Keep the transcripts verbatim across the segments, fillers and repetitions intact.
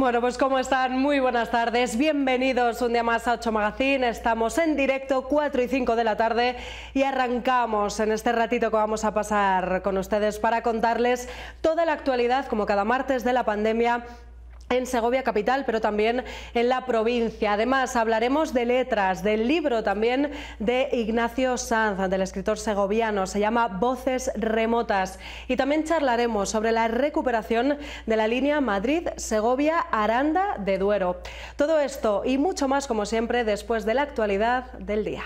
Bueno, pues ¿cómo están? Muy buenas tardes, bienvenidos un día más a ocho Magazine. Estamos en directo, cuatro y cinco de la tarde, y arrancamos en este ratito que vamos a pasar con ustedes para contarles toda la actualidad, como cada martes, de la pandemia en Segovia capital, pero también en la provincia. Además, hablaremos de letras, del libro también de Ignacio Sanz, del escritor segoviano, se llama Voces Remotas, y también charlaremos sobre la recuperación de la línea Madrid-Segovia-Aranda de Duero. Todo esto y mucho más, como siempre, después de la actualidad del día.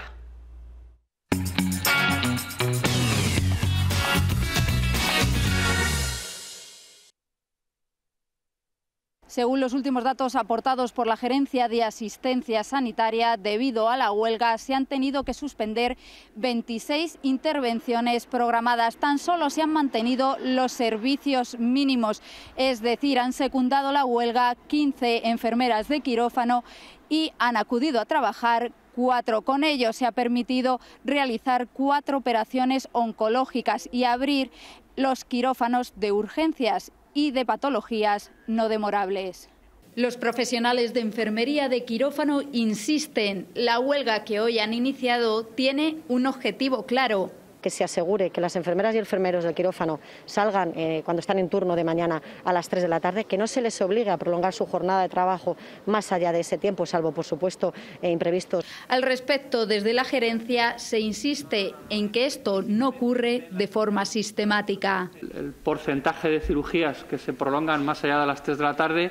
Según los últimos datos aportados por la Gerencia de Asistencia Sanitaria, debido a la huelga se han tenido que suspender veintiséis intervenciones programadas. Tan solo se han mantenido los servicios mínimos, es decir, han secundado la huelga quince enfermeras de quirófano y han acudido a trabajar cuatro. Con ello se ha permitido realizar cuatro operaciones oncológicas y abrir los quirófanos de urgencias y de patologías no demorables. Los profesionales de enfermería de quirófano insisten, la huelga que hoy han iniciado tiene un objetivo claro: que se asegure que las enfermeras y enfermeros del quirófano salgan eh, cuando están en turno de mañana a las tres de la tarde, que no se les obligue a prolongar su jornada de trabajo más allá de ese tiempo, salvo, por supuesto, eh, imprevistos. Al respecto, desde la gerencia se insiste en que esto no ocurre de forma sistemática. El porcentaje de cirugías que se prolongan más allá de las tres de la tarde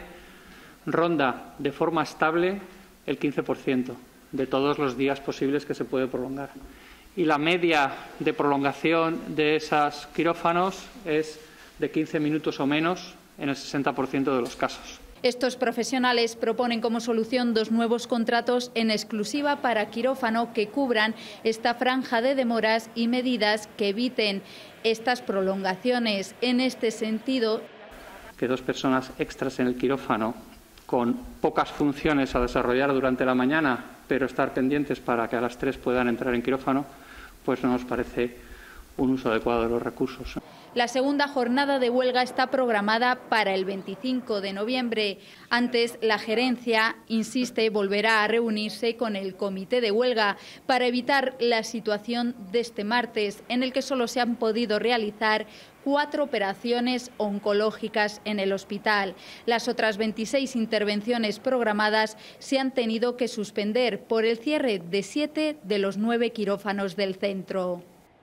ronda de forma estable el quince por ciento de todos los días posibles que se puede prolongar. Y la media de prolongación de esos quirófanos es de quince minutos o menos en el sesenta por ciento de los casos. Estos profesionales proponen como solución dos nuevos contratos en exclusiva para quirófano que cubran esta franja de demoras y medidas que eviten estas prolongaciones. En este sentido, que dos personas extras en el quirófano con pocas funciones a desarrollar durante la mañana, pero estar pendientes para que a las tres puedan entrar en quirófano, pues no nos parece un uso adecuado de los recursos. La segunda jornada de huelga está programada para el veinticinco de noviembre. Antes, la gerencia insiste volverá a reunirse con el comité de huelga para evitar la situación de este martes, en el que solo se han podido realizar cuatro operaciones oncológicas en el hospital. Las otras veintiséis intervenciones programadas se han tenido que suspender por el cierre de siete de los nueve quirófanos del centro.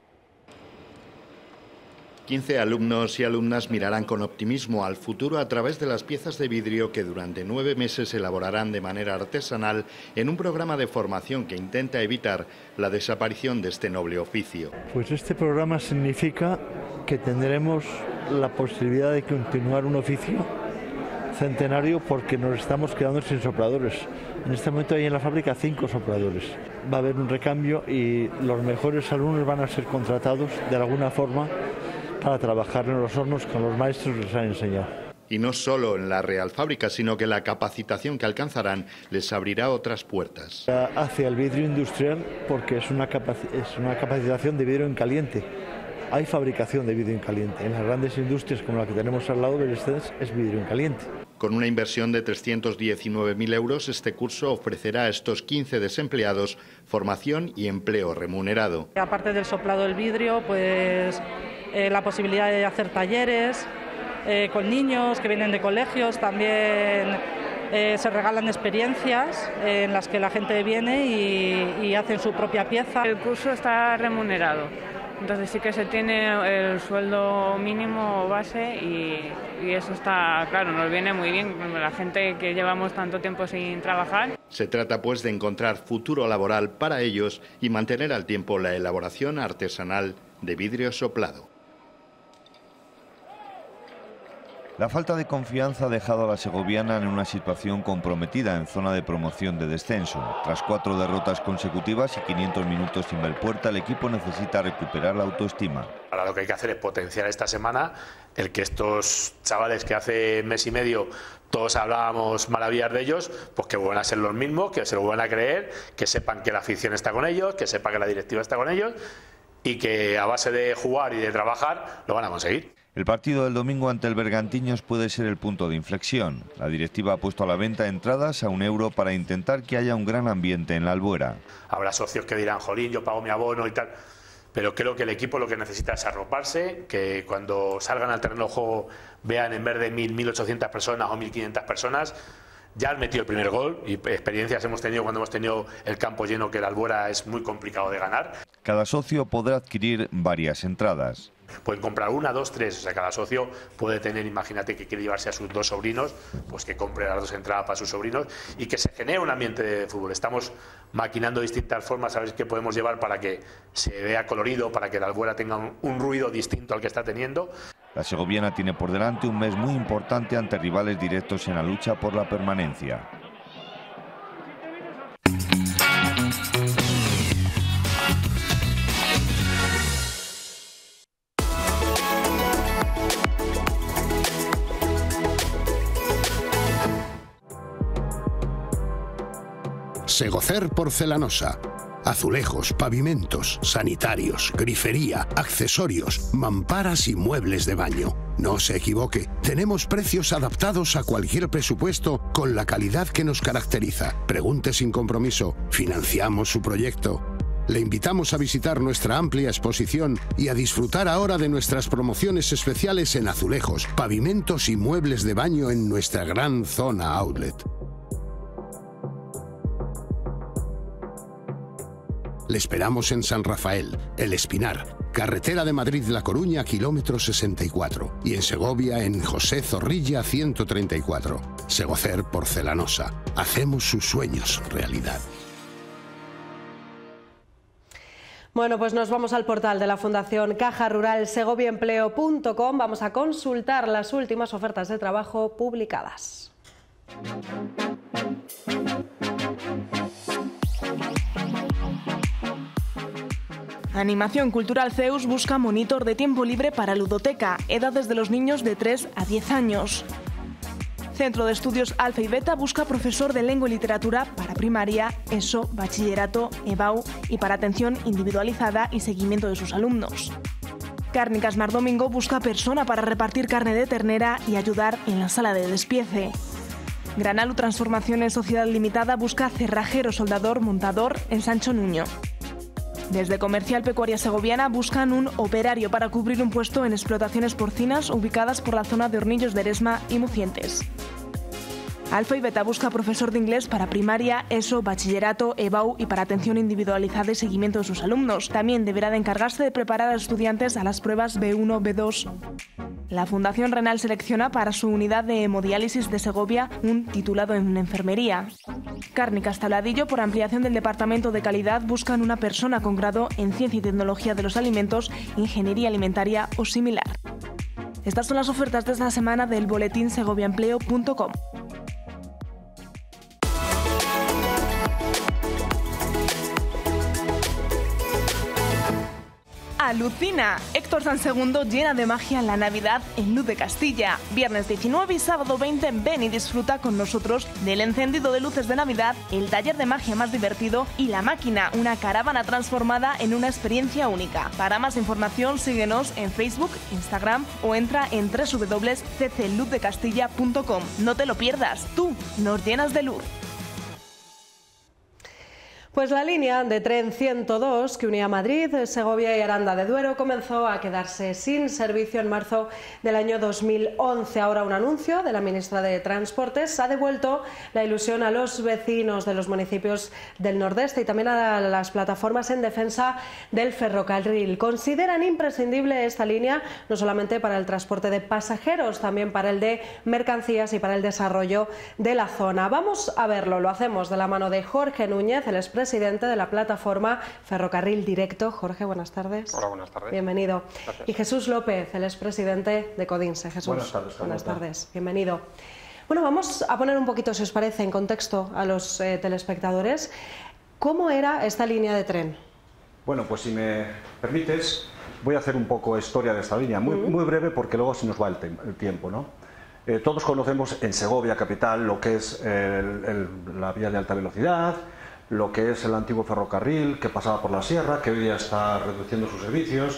quince alumnos y alumnas mirarán con optimismo al futuro a través de las piezas de vidrio que durante nueve meses elaborarán de manera artesanal en un programa de formación que intenta evitar la desaparición de este noble oficio. Pues este programa significa que tendremos la posibilidad de continuar un oficio centenario, porque nos estamos quedando sin sopladores. En este momento hay en la fábrica cinco sopladores. Va a haber un recambio y los mejores alumnos van a ser contratados de alguna forma para trabajar en los hornos con los maestros que les han enseñado. Y no solo en la Real Fábrica, sino que la capacitación que alcanzarán les abrirá otras puertas. Hacia el vidrio industrial, porque es una, capac- es una capacitación de vidrio en caliente. Hay fabricación de vidrio en caliente. En las grandes industrias como la que tenemos al lado del Estens es vidrio en caliente. Con una inversión de trescientos diecinueve mil euros, este curso ofrecerá a estos quince desempleados formación y empleo remunerado. Aparte del soplado del vidrio, pues eh, la posibilidad de hacer talleres eh, con niños que vienen de colegios, también eh, se regalan experiencias en las que la gente viene y, y hacen su propia pieza. El curso está remunerado. Entonces sí que se tiene el sueldo mínimo base y, y eso está, claro, nos viene muy bien la gente que llevamos tanto tiempo sin trabajar. Se trata pues de encontrar futuro laboral para ellos y mantener al tiempo la elaboración artesanal de vidrio soplado. La falta de confianza ha dejado a la segoviana en una situación comprometida en zona de promoción de descenso. Tras cuatro derrotas consecutivas y quinientos minutos sin ver puerta, el equipo necesita recuperar la autoestima. Ahora lo que hay que hacer es potenciar esta semana el que estos chavales que hace mes y medio todos hablábamos maravillas de ellos, pues que vuelvan a ser los mismos, que se lo vuelvan a creer, que sepan que la afición está con ellos, que sepan que la directiva está con ellos y que a base de jugar y de trabajar lo van a conseguir. El partido del domingo ante el Bergantiños puede ser el punto de inflexión. La directiva ha puesto a la venta entradas a un euro para intentar que haya un gran ambiente en la Albuera. Habrá socios que dirán, jolín, yo pago mi abono y tal, pero creo que el equipo lo que necesita es arroparse, que cuando salgan al terreno de juego vean en vez de mil, mil ochocientas personas o mil quinientas personas, ya han metido el primer gol y experiencias hemos tenido cuando hemos tenido el campo lleno, que la Albuera es muy complicado de ganar. Cada socio podrá adquirir varias entradas. Pueden comprar una, dos, tres, o sea, cada socio puede tener, imagínate que quiere llevarse a sus dos sobrinos, pues que compre las dos entradas para sus sobrinos y que se genere un ambiente de fútbol. Estamos maquinando distintas formas a ver qué podemos llevar para que se vea colorido, para que la Albuera tenga un, un ruido distinto al que está teniendo. La segoviana tiene por delante un mes muy importante ante rivales directos en la lucha por la permanencia. Segocer Porcelanosa. Azulejos, pavimentos, sanitarios, grifería, accesorios, mamparas y muebles de baño. No se equivoque, tenemos precios adaptados a cualquier presupuesto con la calidad que nos caracteriza. Pregunte sin compromiso, financiamos su proyecto. Le invitamos a visitar nuestra amplia exposición y a disfrutar ahora de nuestras promociones especiales en azulejos, pavimentos y muebles de baño en nuestra gran zona outlet. Le esperamos en San Rafael, El Espinar, carretera de Madrid-La Coruña, kilómetro sesenta y cuatro, y en Segovia, en José Zorrilla, ciento treinta y cuatro. Segocer Porcelanosa. Hacemos sus sueños realidad. Bueno, pues nos vamos al portal de la Fundación Caja Rural, segoviaempleo punto com. Vamos a consultar las últimas ofertas de trabajo publicadas. Animación Cultural Zeus busca monitor de tiempo libre para ludoteca, edades de los niños de tres a diez años. Centro de Estudios Alfa y Beta busca profesor de lengua y literatura para primaria, ESO, bachillerato, EBAU y para atención individualizada y seguimiento de sus alumnos. Cárnicas Mar Domingo busca persona para repartir carne de ternera y ayudar en la sala de despiece. Granalu Transformaciones Sociedad Limitada busca cerrajero, soldador, montador en Sancho Nuño. Desde Comercial Pecuaria Segoviana buscan un operario para cubrir un puesto en explotaciones porcinas ubicadas por la zona de Hornillos de Eresma y Mucientes. Alfa y Beta busca profesor de inglés para primaria, ESO, bachillerato, EBAU y para atención individualizada y seguimiento de sus alumnos. También deberá de encargarse de preparar a los estudiantes a las pruebas B uno, B dos. La Fundación Renal selecciona para su unidad de hemodiálisis de Segovia un titulado en enfermería. Cárnicas Tabladillo, por ampliación del Departamento de Calidad, buscan una persona con grado en Ciencia y Tecnología de los Alimentos, Ingeniería Alimentaria o similar. Estas son las ofertas de esta semana del boletín segoviaempleo punto com. Alucina. Héctor Sansegundo llena de magia la Navidad en Luz de Castilla. Viernes diecinueve y sábado veinte, ven y disfruta con nosotros del encendido de luces de Navidad, el taller de magia más divertido y La Máquina, una caravana transformada en una experiencia única. Para más información, síguenos en Facebook, Instagram o entra en doble u doble u doble u punto c c luz de castilla punto com. No te lo pierdas, tú nos llenas de luz. Pues la línea de tren ciento dos que unía Madrid, Segovia y Aranda de Duero comenzó a quedarse sin servicio en marzo del año dos mil once. Ahora un anuncio de la ministra de Transportes ha devuelto la ilusión a los vecinos de los municipios del Nordeste y también a las plataformas en defensa del ferrocarril. Consideran imprescindible esta línea no solamente para el transporte de pasajeros, también para el de mercancías y para el desarrollo de la zona. Vamos a verlo, lo hacemos de la mano de Jorge Núñez, el expresidente presidente de la plataforma Ferrocarril Directo. Jorge, buenas tardes. Hola, buenas tardes. Bienvenido. Gracias. Y Jesús López, el expresidente de Codinse. Jesús, buenas tardes. Buenas tardes. Bienvenido. Bueno, vamos a poner un poquito, si os parece, en contexto a los eh, telespectadores. ¿Cómo era esta línea de tren? Bueno, pues si me permites, voy a hacer un poco historia de esta línea, muy, uh-huh. muy breve porque luego se nos va el, el tiempo, ¿no? Eh, todos conocemos en Segovia capital lo que es el, el, la vía de alta velocidad, lo que es el antiguo ferrocarril que pasaba por la sierra, que hoy día está reduciendo sus servicios,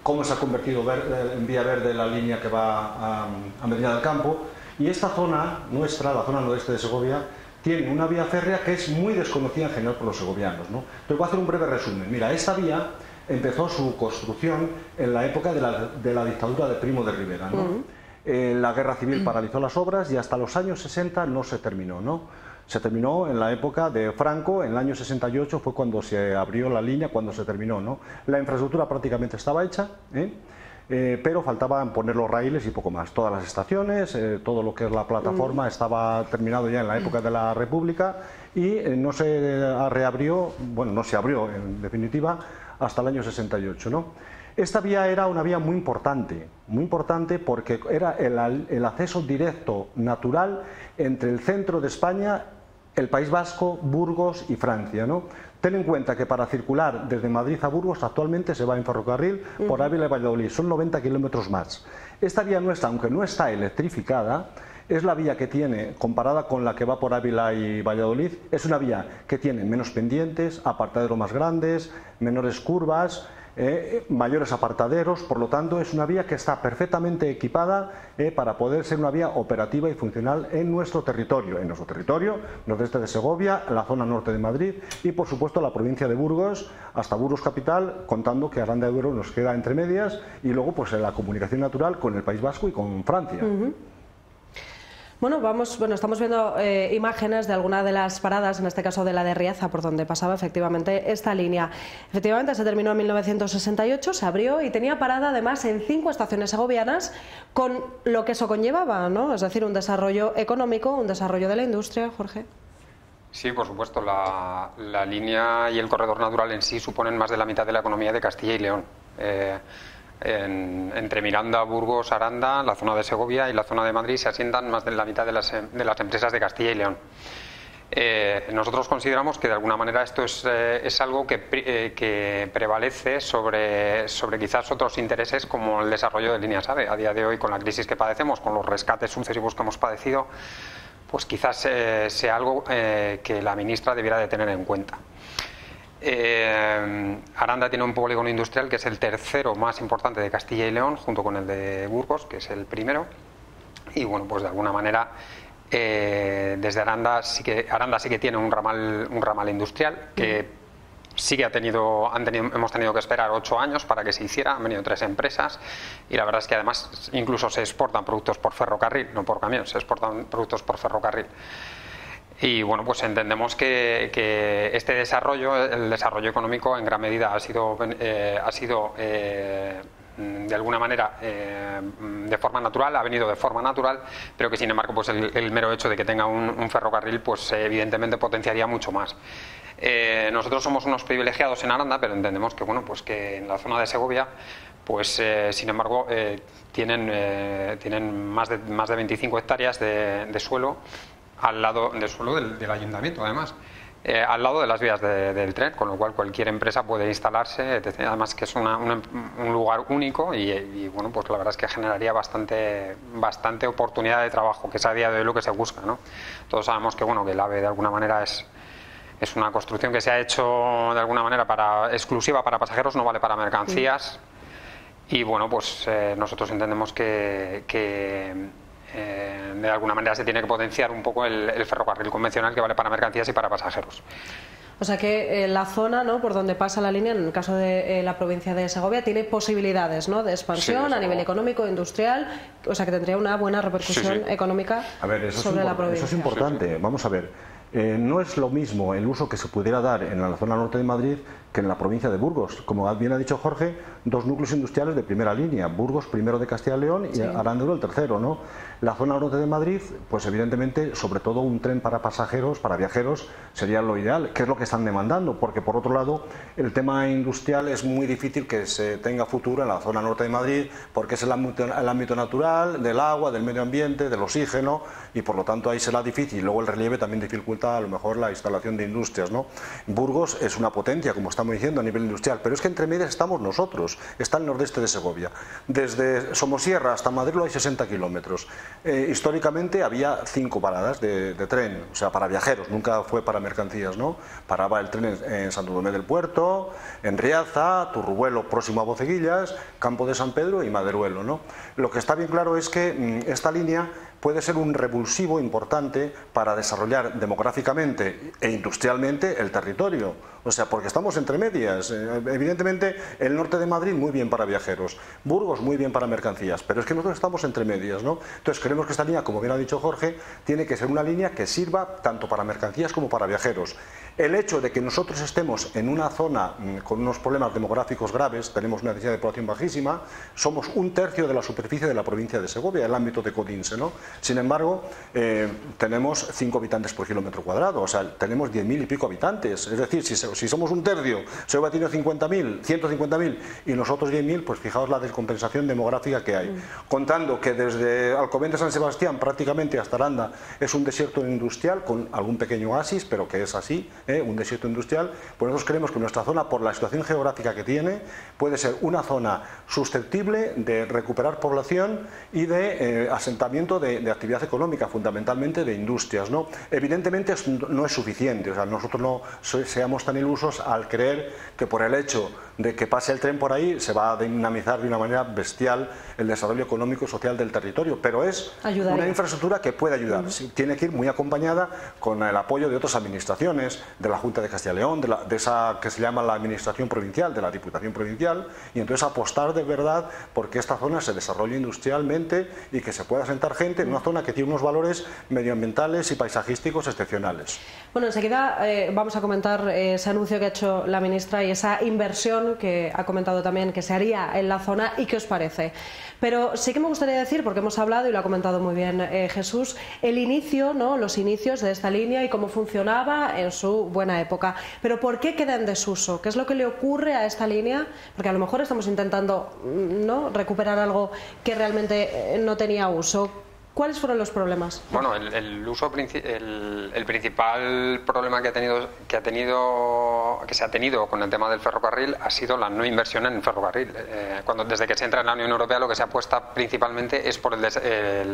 cómo se ha convertido verde, en vía verde la línea que va a, a Medina del Campo. Y esta zona nuestra, la zona noroeste de Segovia, tiene una vía férrea que es muy desconocida en general por los segovianos, ¿no? Entonces voy a hacer un breve resumen. Mira, esta vía empezó su construcción en la época de la, de la dictadura de Primo de Rivera, ¿no? Uh-huh. eh, la guerra civil paralizó las obras y hasta los años sesenta no se terminó, ¿no? Se terminó en la época de Franco, en el año sesenta y ocho fue cuando se abrió la línea, cuando se terminó, ¿no? La infraestructura prácticamente estaba hecha, ¿eh? Eh, pero faltaban poner los raíles y poco más. Todas las estaciones, eh, todo lo que es la plataforma estaba terminado ya en la época de la República y eh, no se reabrió, bueno, no se abrió en definitiva hasta el año sesenta y ocho, ¿no? Esta vía era una vía muy importante, muy importante porque era el, el acceso directo natural entre el centro de España, el País Vasco, Burgos y Francia, ¿no? Ten en cuenta que para circular desde Madrid a Burgos actualmente se va en ferrocarril por Ávila y Valladolid, son noventa kilómetros más. Esta vía nuestra, aunque no está electrificada, es la vía que tiene, comparada con la que va por Ávila y Valladolid, es una vía que tiene menos pendientes, apartaderos más grandes, menores curvas, Eh, mayores apartaderos, por lo tanto es una vía que está perfectamente equipada eh, para poder ser una vía operativa y funcional en nuestro territorio, en nuestro territorio, nordeste de Segovia, la zona norte de Madrid y por supuesto la provincia de Burgos, hasta Burgos capital, contando que Aranda de Duero nos queda entre medias y luego pues la comunicación natural con el País Vasco y con Francia. Uh-huh. Bueno, vamos, bueno, estamos viendo eh, imágenes de alguna de las paradas, en este caso de la de Riaza, por donde pasaba efectivamente esta línea. Efectivamente se terminó en mil novecientos sesenta y ocho, se abrió y tenía parada además en cinco estaciones segovianas, con lo que eso conllevaba, ¿no? Es decir, un desarrollo económico, un desarrollo de la industria, Jorge. Sí, por supuesto. La, la línea y el corredor natural en sí suponen más de la mitad de la economía de Castilla y León. Eh, En, entre Miranda, Burgos, Aranda, la zona de Segovia y la zona de Madrid se asientan más de la mitad de las, de las empresas de Castilla y León. Eh, nosotros consideramos que de alguna manera esto es, eh, es algo que, eh, que prevalece sobre, sobre quizás otros intereses como el desarrollo de líneas AVE. A día de hoy, con la crisis que padecemos, con los rescates sucesivos que hemos padecido, pues quizás eh, sea algo eh, que la ministra debiera de tener en cuenta. Eh, Aranda tiene un polígono industrial que es el tercero más importante de Castilla y León, junto con el de Burgos, que es el primero, y bueno, pues de alguna manera eh, desde Aranda sí que Aranda sí que tiene un ramal un ramal industrial que sí que ha tenido, han tenido hemos tenido que esperar ocho años para que se hiciera. Han venido tres empresas y la verdad es que además incluso se exportan productos por ferrocarril, no por camión, se exportan productos por ferrocarril. Y bueno, pues entendemos que, que este desarrollo, el desarrollo económico, en gran medida ha sido, eh, ha sido eh, de alguna manera eh, de forma natural, ha venido de forma natural, pero que sin embargo pues el, el mero hecho de que tenga un, un ferrocarril pues eh, evidentemente potenciaría mucho más. Eh, nosotros somos unos privilegiados en Aranda, pero entendemos que bueno, pues que en la zona de Segovia pues eh, sin embargo eh, tienen, eh, tienen más de, más de veinticinco hectáreas de, de suelo al lado del suelo del, del ayuntamiento, además, eh, al lado de las vías de, del tren, con lo cual cualquier empresa puede instalarse, etcétera. Además que es una, una, un lugar único y, y bueno, pues la verdad es que generaría bastante, bastante oportunidad de trabajo, que es a día de hoy lo que se busca, ¿no? Todos sabemos que bueno, que el AVE de alguna manera es es una construcción que se ha hecho de alguna manera para exclusiva para pasajeros, no vale para mercancías. Sí. Y bueno, pues eh, nosotros entendemos que, que Eh, de alguna manera se tiene que potenciar un poco el, el ferrocarril convencional que vale para mercancías y para pasajeros. O sea que eh, la zona, ¿no?, por donde pasa la línea, en el caso de eh, la provincia de Segovia, tiene posibilidades, ¿no?, de expansión sí, a nivel económico, industrial, o sea que tendría una buena repercusión sí, sí. económica a ver, eso sobre es la provincia. Eso es importante, sí, sí. Vamos a ver, eh, no es lo mismo el uso que se pudiera dar en la zona norte de Madrid que en la provincia de Burgos. Como bien ha dicho Jorge, dos núcleos industriales de primera línea, Burgos primero de Castilla y León y sí. Aranda de Duero el tercero, ¿no? La zona norte de Madrid, pues evidentemente, sobre todo un tren para pasajeros, para viajeros, sería lo ideal, que es lo que están demandando, porque por otro lado, el tema industrial es muy difícil que se tenga futuro en la zona norte de Madrid, porque es el ámbito, el ámbito natural del agua, del medio ambiente, del oxígeno, y por lo tanto ahí será difícil. Luego el relieve también dificulta dificulta a lo mejor la instalación de industrias, ¿no? Burgos es una potencia, como estamos diciendo, a nivel industrial, pero es que entre medias estamos nosotros, está el nordeste de Segovia. Desde Somosierra hasta Madrid hay sesenta kilómetros. Eh, históricamente había cinco paradas de, de tren, o sea, para viajeros, nunca fue para mercancías, ¿no? Paraba el tren en, en Santo Tomé del Puerto, en Riaza, Turrubuelo, próximo a Boceguillas, Campo de San Pedro y Maderuelo, ¿no? Lo que está bien claro es que mmm, esta línea puede ser un revulsivo importante para desarrollar demográficamente e industrialmente el territorio. O sea, porque estamos entre medias. Evidentemente, el norte de Madrid muy bien para viajeros, Burgos muy bien para mercancías, pero es que nosotros estamos entre medias, ¿no? Entonces creemos que esta línea, como bien ha dicho Jorge, tiene que ser una línea que sirva tanto para mercancías como para viajeros. El hecho de que nosotros estemos en una zona con unos problemas demográficos graves, tenemos una densidad de población bajísima, somos un tercio de la superficie de la provincia de Segovia, el ámbito de Codinse, ¿no? Sin embargo, eh, tenemos cinco habitantes por kilómetro cuadrado, o sea, tenemos diez mil y pico habitantes, es decir, si, si somos un tercio, Segovia tiene cincuenta mil, ciento cincuenta mil y nosotros diez mil, pues fijaos la descompensación demográfica que hay. Mm. Contando que desde Alcobendas de San Sebastián prácticamente hasta Aranda es un desierto industrial con algún pequeño oasis, pero que es así, ¿eh? Un desierto industrial, pues nosotros creemos que nuestra zona, por la situación geográfica que tiene, puede ser una zona susceptible de recuperar población y de eh, asentamiento de, de actividad económica, fundamentalmente de industrias, ¿no? Evidentemente no es suficiente, o sea, nosotros no seamos tan ilusos al creer que por el hecho de que pase el tren por ahí se va a dinamizar de una manera bestial el desarrollo económico y social del territorio, pero es Ayudaría. una infraestructura que puede ayudar. Uh-huh. Tiene que ir muy acompañada con el apoyo de otras administraciones, de la Junta de Castilla y León, de, la, de esa que se llama la Administración Provincial, de la Diputación Provincial, y entonces apostar de verdad porque esta zona se desarrolle industrialmente y que se pueda asentar gente en una zona que tiene unos valores medioambientales y paisajísticos excepcionales. Bueno, enseguida eh, vamos a comentar eh, ese anuncio que ha hecho la ministra y esa inversión que ha comentado también que se haría en la zona y qué os parece. Pero sí que me gustaría decir, porque hemos hablado y lo ha comentado muy bien eh, Jesús, el inicio, ¿no? Los inicios de esta línea y cómo funcionaba en su buena época. Pero ¿por qué queda en desuso? ¿Qué es lo que le ocurre a esta línea? Porque a lo mejor estamos intentando, ¿no?, recuperar algo que realmente no tenía uso. ¿Cuáles fueron los problemas? Bueno, el, el uso el, el principal problema que ha tenido que ha tenido que se ha tenido con el tema del ferrocarril ha sido la no inversión en el ferrocarril. Eh, cuando desde que se entra en la Unión Europea lo que se apuesta principalmente es por el, el,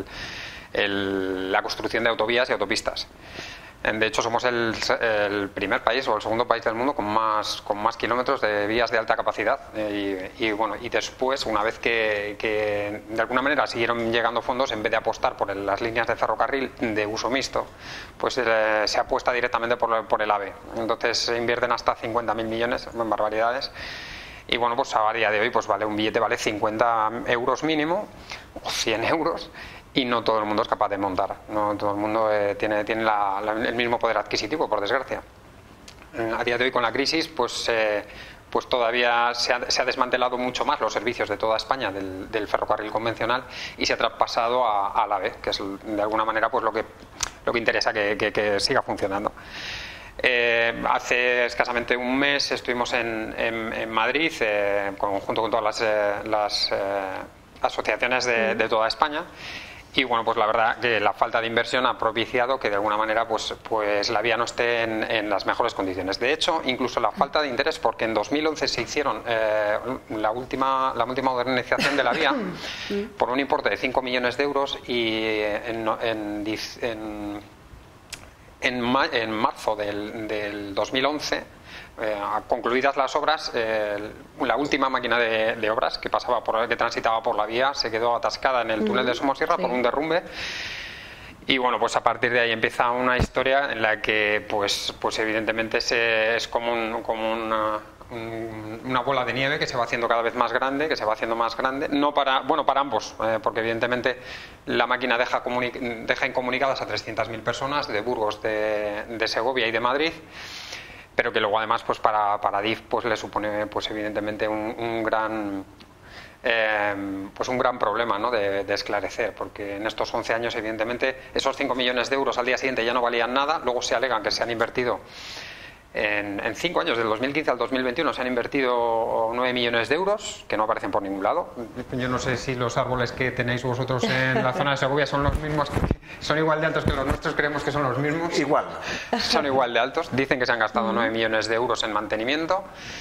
el, la construcción de autovías y autopistas. De hecho, somos el, el primer país o el segundo país del mundo con más con más kilómetros de vías de alta capacidad. Y, y bueno, y después, una vez que, que de alguna manera siguieron llegando fondos, en vez de apostar por el, las líneas de ferrocarril de uso mixto, pues eh, se apuesta directamente por, por el AVE. Entonces se invierten hasta cincuenta mil millones, en barbaridades. Y bueno, pues a día de hoy, pues vale un billete vale cincuenta euros mínimo o cien euros. Y no todo el mundo es capaz de montar, no todo el mundo eh, tiene, tiene la, la, el mismo poder adquisitivo, por desgracia. Eh, a día de hoy, con la crisis, pues, eh, pues todavía se ha, se ha desmantelado mucho más los servicios de toda España del, del ferrocarril convencional y se ha traspasado a, a la AVE, que es de alguna manera pues lo que, lo que interesa que, que, que siga funcionando. Eh, hace escasamente un mes estuvimos en, en, en Madrid, eh, con, junto con todas las, eh, las eh, asociaciones de, de toda España. Y bueno, pues la verdad que la falta de inversión ha propiciado que de alguna manera pues, pues la vía no esté en, en las mejores condiciones. De hecho, incluso la falta de interés, porque en dos mil once se hicieron eh, la última la última modernización de la vía por un importe de cinco millones de euros y en, en, en, en, ma, en marzo del, del dos mil once, Eh, concluidas las obras, eh, la última máquina de, de obras que pasaba por, que transitaba por la vía se quedó atascada en el túnel de Somosierra sí. por un derrumbe. Y bueno, pues a partir de ahí empieza una historia en la que pues, pues evidentemente se, es como, un, como una, un, una bola de nieve que se va haciendo cada vez más grande, que se va haciendo más grande, no para, bueno, para ambos, eh, porque evidentemente la máquina deja, deja incomunicadas a trescientas mil personas de Burgos, de, de Segovia y de Madrid, pero que luego además pues para, para D I F pues le supone pues evidentemente un, un gran eh, pues un gran problema, ¿no?, de, de esclarecer, porque en estos once años evidentemente esos cinco millones de euros al día siguiente ya no valían nada, luego se alegan que se han invertido En, en cinco años, del dos mil quince al dos mil veintiuno, se han invertido nueve millones de euros, que no aparecen por ningún lado. Yo no sé si los árboles que tenéis vosotros en la zona de Segovia son los mismos, que, son igual de altos que los nuestros, creemos que son los mismos. Igual. Son igual de altos. Dicen que se han gastado nueve millones de euros en mantenimiento.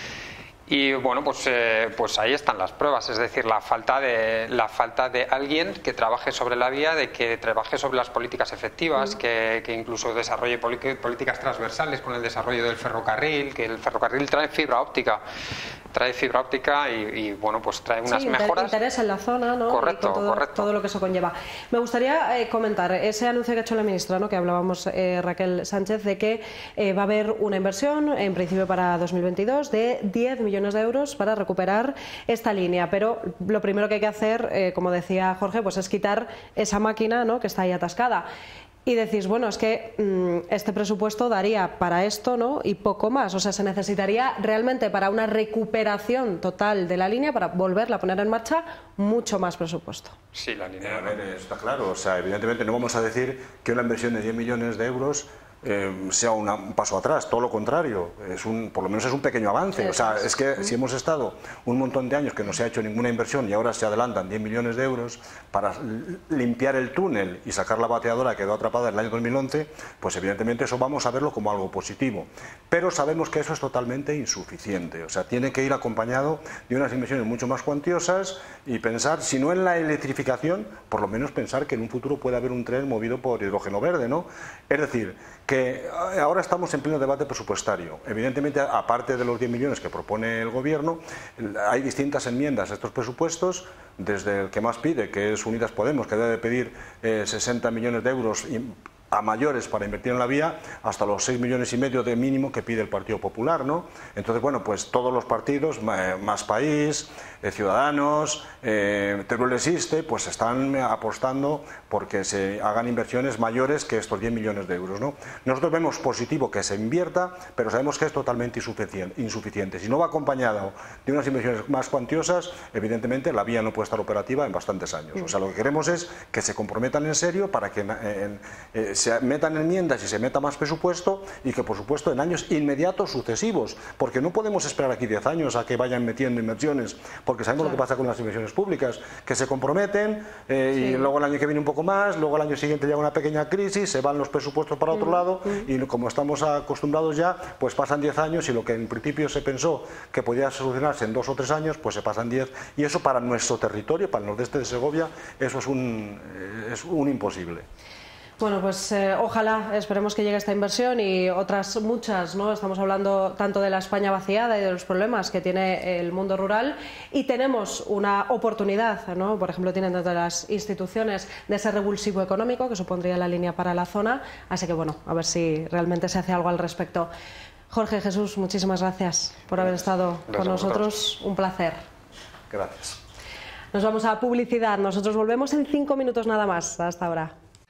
Y bueno, pues, eh, pues ahí están las pruebas, es decir, la falta de la falta de alguien que trabaje sobre la vía, de que trabaje sobre las políticas efectivas, mm. que, que incluso desarrolle políticas transversales con el desarrollo del ferrocarril, que el ferrocarril trae fibra óptica, trae fibra óptica y, y bueno, pues trae unas sí, mejoras. Interés en la zona, ¿no? Correcto, y con todo, correcto. todo lo que eso conlleva. Me gustaría eh, comentar ese anuncio que ha hecho la ministra, ¿no? Que hablábamos eh, Raquel Sánchez, de que eh, va a haber una inversión, en principio para dos mil veintidós, de diez millones de euros para recuperar esta línea, pero lo primero que hay que hacer, eh, como decía Jorge, pues es quitar esa máquina, ¿no? Que está ahí atascada. Y decís, bueno, es que mmm, este presupuesto daría para esto, ¿no? Y poco más. O sea, se necesitaría realmente para una recuperación total de la línea, para volverla a poner en marcha, mucho más presupuesto. Sí, la línea. A ver, está claro. O sea, evidentemente no vamos a decir que una inversión de diez millones de euros Eh, sea una, un paso atrás, todo lo contrario, es un, por lo menos es un pequeño avance. O sea, es que si hemos estado un montón de años que no se ha hecho ninguna inversión y ahora se adelantan diez millones de euros para limpiar el túnel y sacar la bateadora que quedó atrapada en el año dos mil once, pues evidentemente eso vamos a verlo como algo positivo, pero sabemos que eso es totalmente insuficiente. O sea, tiene que ir acompañado de unas inversiones mucho más cuantiosas y pensar, si no en la electrificación, por lo menos pensar que en un futuro puede haber un tren movido por hidrógeno verde, ¿no? Es decir, que ahora estamos en pleno debate presupuestario. Evidentemente, aparte de los diez millones que propone el Gobierno, hay distintas enmiendas a estos presupuestos, desde el que más pide, que es Unidas Podemos, que debe pedir eh, sesenta millones de euros a mayores para invertir en la vía, hasta los seis millones y medio de mínimo que pide el Partido Popular, ¿no? Entonces, bueno, pues todos los partidos, Más País, eh, Ciudadanos, eh, Teruel Existe, pues están apostando porque se hagan inversiones mayores que estos diez millones de euros, ¿no? Nosotros vemos positivo que se invierta, pero sabemos que es totalmente insuficiente. insuficiente. Si no va acompañado de unas inversiones más cuantiosas, evidentemente la vía no puede estar operativa en bastantes años. O sea, lo que queremos es que se comprometan en serio para que en, en, eh, se metan enmiendas y se meta más presupuesto, y que por supuesto en años inmediatos sucesivos, porque no podemos esperar aquí diez años a que vayan metiendo inversiones, porque sabemos claro. lo que pasa con las inversiones públicas, que se comprometen eh, sí. y luego el año que viene un poco más, luego el año siguiente llega una pequeña crisis, se van los presupuestos para otro mm, lado mm. y como estamos acostumbrados ya, pues pasan diez años y lo que en principio se pensó que podía solucionarse en dos o tres años, pues se pasan diez, y eso para nuestro territorio, para el nordeste de Segovia, eso es un, es un imposible. Bueno, pues eh, ojalá, esperemos que llegue esta inversión y otras muchas, ¿no? Estamos hablando tanto de la España vaciada y de los problemas que tiene el mundo rural, y tenemos una oportunidad, ¿no? Por ejemplo, tienen desde las instituciones de ese revulsivo económico que supondría la línea para la zona, así que bueno, a ver si realmente se hace algo al respecto. Jorge, Jesús, muchísimas gracias por haber estado gracias con nosotros, un placer. Gracias. Nos vamos a publicidad, nosotros volvemos en cinco minutos nada más, hasta ahora.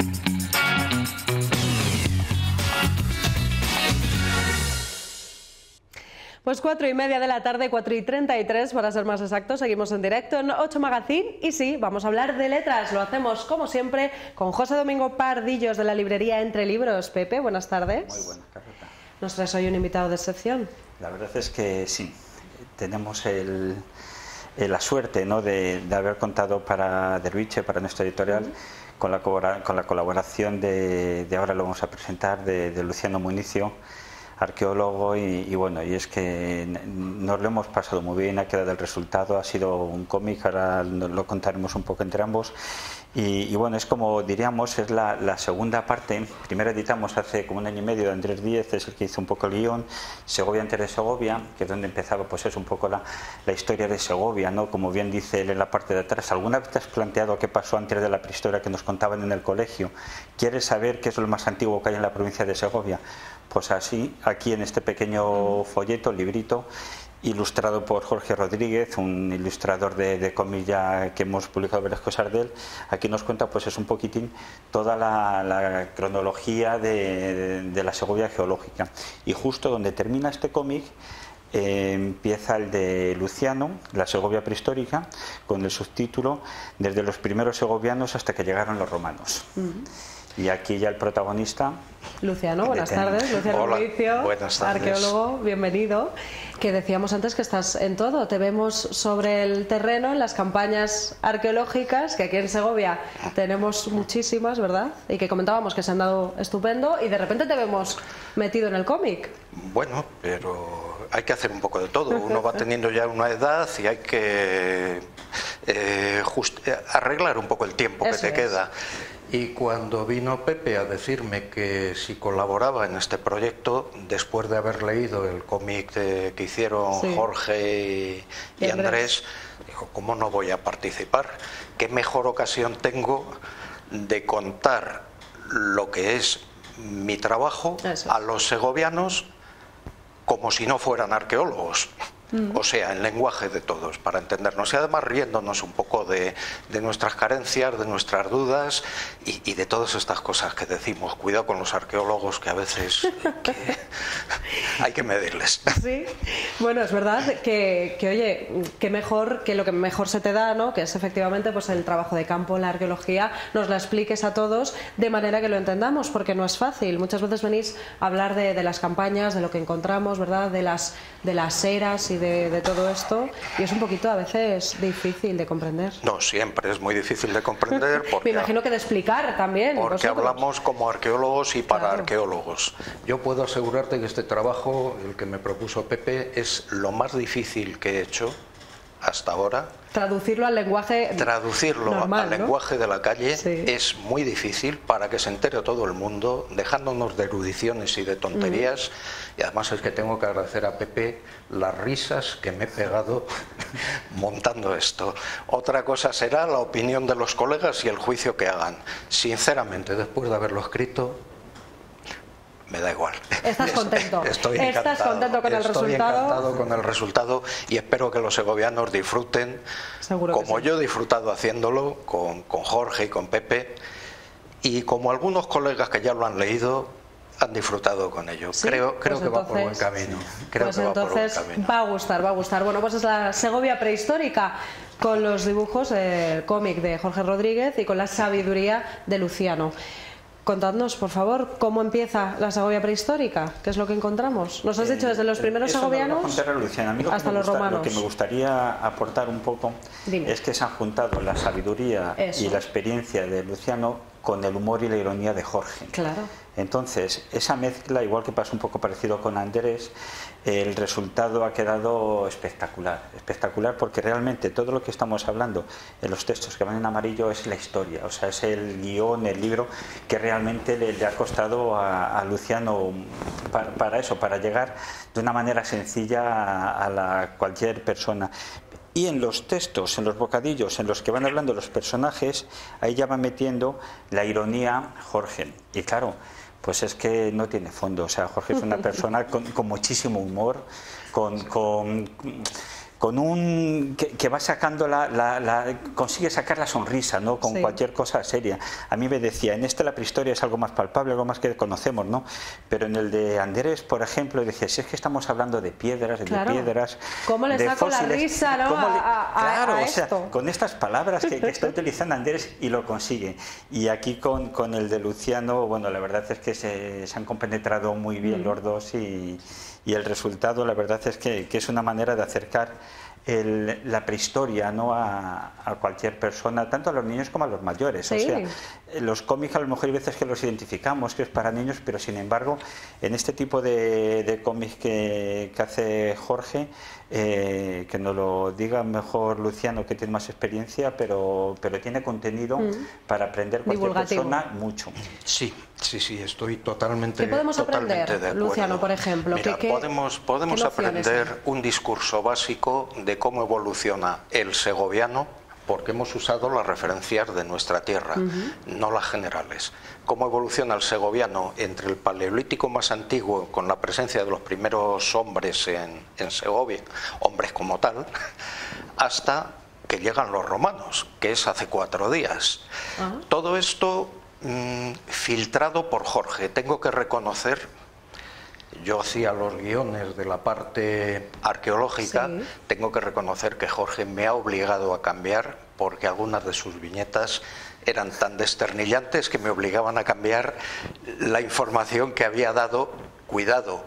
Pues cuatro y media de la tarde, cuatro y treinta y tres para ser más exactos, seguimos en directo en ocho Magazine y sí, vamos a hablar de letras, lo hacemos como siempre con José Domingo Pardillos de la librería Entre Libros. Pepe, buenas tardes. Muy buenas, Carlota. ¿Nos traes hoy un invitado de excepción? La verdad es que sí, tenemos el, el, la suerte, ¿no? de, de haber contado para Derviche, para nuestra editorial, uh-huh. con, la, con la colaboración de, de ahora lo vamos a presentar, de, de Luciano Municio, arqueólogo, y, y bueno, y es que nos lo hemos pasado muy bien, ha quedado el resultado, ha sido un cómic, ahora lo contaremos un poco entre ambos, y, y bueno, es como diríamos, es la, la segunda parte. Primero editamos hace como un año y medio de Andrés Díez, es el que hizo un poco el guión, Segovia antes de Segovia, que es donde empezaba, pues es un poco la, la historia de Segovia, ¿no? Como bien dice él en la parte de atrás. ¿Alguna vez te has planteado qué pasó antes de la prehistoria que nos contaban en el colegio? ¿Quieres saber qué es lo más antiguo que hay en la provincia de Segovia? Pues así, aquí en este pequeño folleto, librito, ilustrado por Jorge Rodríguez, un ilustrador de, de cómic ya que hemos publicado varias cosas de él, aquí nos cuenta pues es un poquitín toda la, la cronología de, de, de la Segovia geológica. Y justo donde termina este cómic, Eh, empieza el de Luciano, la Segovia prehistórica, con el subtítulo Desde los primeros segovianos hasta que llegaron los romanos. Uh-huh. Y aquí ya el protagonista... Luciano, buenas tardes. Luciano Hola, Ruicio, buenas tardes. Arqueólogo, bienvenido. Que decíamos antes que estás en todo, te vemos sobre el terreno en las campañas arqueológicas, que aquí en Segovia tenemos muchísimas, ¿verdad? Y que comentábamos que se han dado estupendo, y de repente te vemos metido en el cómic. Bueno, pero hay que hacer un poco de todo. Uno va teniendo ya una edad y hay que eh, just, arreglar un poco el tiempo Eso que te es. queda. Y cuando vino Pepe a decirme que si colaboraba en este proyecto, después de haber leído el cómic que hicieron sí. Jorge y, y Andrés, Andrés, dijo, ¿cómo no voy a participar? ¿Qué mejor ocasión tengo de contar lo que es mi trabajo Eso. a los segovianos como si no fueran arqueólogos? O sea, en lenguaje de todos, para entendernos, y además riéndonos un poco de, de nuestras carencias, de nuestras dudas y, y de todas estas cosas que decimos. Cuidado con los arqueólogos, que a veces que hay que medirles. Sí, bueno, es verdad que, que, oye, que mejor, que lo que mejor se te da, ¿no? Que es efectivamente pues el trabajo de campo, la arqueología, nos la expliques a todos de manera que lo entendamos, porque no es fácil. Muchas veces venís a hablar de, de las campañas, de lo que encontramos, ¿verdad? De las, de las eras y De, de todo esto, y es un poquito a veces difícil de comprender. No, siempre es muy difícil de comprender. Porque, me imagino que de explicar también. Porque vosotros. hablamos como arqueólogos y para claro. arqueólogos. Yo puedo asegurarte que este trabajo, el que me propuso Pepe, es lo más difícil que he hecho hasta ahora. Traducirlo al lenguaje Traducirlo normal, al ¿no? lenguaje de la calle sí. es muy difícil para que se entere todo el mundo, dejándonos de erudiciones y de tonterías. Mm. Y además es que tengo que agradecer a Pepe las risas que me he pegado montando esto. Otra cosa será la opinión de los colegas y el juicio que hagan. Sinceramente, después de haberlo escrito, me da igual. ¿Estás contento? Estoy encantado. ¿Estás contento con el Estoy resultado? encantado con el resultado y espero que los segovianos disfruten, Seguro como que sí. yo he disfrutado haciéndolo, con, con Jorge y con Pepe, y como algunos colegas que ya lo han leído han disfrutado con ello. ¿Sí? Creo, creo pues que entonces, va por buen camino. Creo pues que va entonces por buen camino. va a gustar, va a gustar. Bueno, pues es la Segovia prehistórica, con los dibujos del cómic de Jorge Rodríguez y con la sabiduría de Luciano. Contadnos, por favor, cómo empieza la Segovia prehistórica, qué es lo que encontramos. Nos has dicho desde los primeros Eso segovianos no lo Luciano. A mí lo hasta los gusta, romanos. Lo que me gustaría aportar un poco Dime. es que se han juntado la sabiduría Eso. y la experiencia de Luciano con el humor y la ironía de Jorge. Claro. Entonces, esa mezcla, igual que pasa un poco parecido con Andrés, el resultado ha quedado espectacular. Espectacular porque realmente todo lo que estamos hablando en los textos que van en amarillo es la historia, o sea, es el guión, el libro que realmente le, le ha costado a, a Luciano para, para eso, para llegar de una manera sencilla a, a la, cualquier persona. Y en los textos, en los bocadillos, en los que van hablando los personajes, ahí ya va metiendo la ironía Jorge. Y claro, pues es que no tiene fondo. O sea, Jorge es una persona con, con muchísimo humor, con... con con un que, que va sacando la, la, la consigue sacar la sonrisa, ¿no? Con sí. cualquier cosa seria. A mí me decía, en este la prehistoria es algo más palpable, algo más que conocemos, ¿no? Pero en el de Andrés, por ejemplo, decía, si es que estamos hablando de piedras, claro. de piedras, ¿cómo le de saco fósiles, la risa, ¿no? le, a, a, claro, a o sea, esto. con estas palabras que, que está utilizando Andrés y lo consigue. Y aquí con, con el de Luciano, bueno, la verdad es que se, se han compenetrado muy bien mm. los dos y, y el resultado, la verdad es que, que es una manera de acercar El, la prehistoria, ¿no? a, a cualquier persona, tanto a los niños como a los mayores. Sí. O sea, los cómics a lo mejor hay veces que los identificamos, que es para niños, pero sin embargo, en este tipo de, de cómics que, que hace Jorge, eh, que nos lo diga mejor Luciano, que tiene más experiencia, pero, pero tiene contenido mm. para aprender cualquier persona mucho. Sí, sí, sí, estoy totalmente, ¿Qué podemos totalmente aprender, de acuerdo. Luciano, por ejemplo? Mira, ¿Qué, podemos, podemos qué aprender un discurso básico de cómo evoluciona el segoviano, porque hemos usado las referencias de nuestra tierra, uh-huh. no las generales. Cómo evoluciona el segoviano entre el paleolítico más antiguo, con la presencia de los primeros hombres en, en Segovia, hombres como tal, hasta que llegan los romanos, que es hace cuatro días. Uh-huh. Todo esto mmm, filtrado por Jorge. Tengo que reconocer, yo hacía los guiones de la parte arqueológica, sí. tengo que reconocer que Jorge me ha obligado a cambiar porque algunas de sus viñetas eran tan desternillantes que me obligaban a cambiar la información que había dado, cuidado,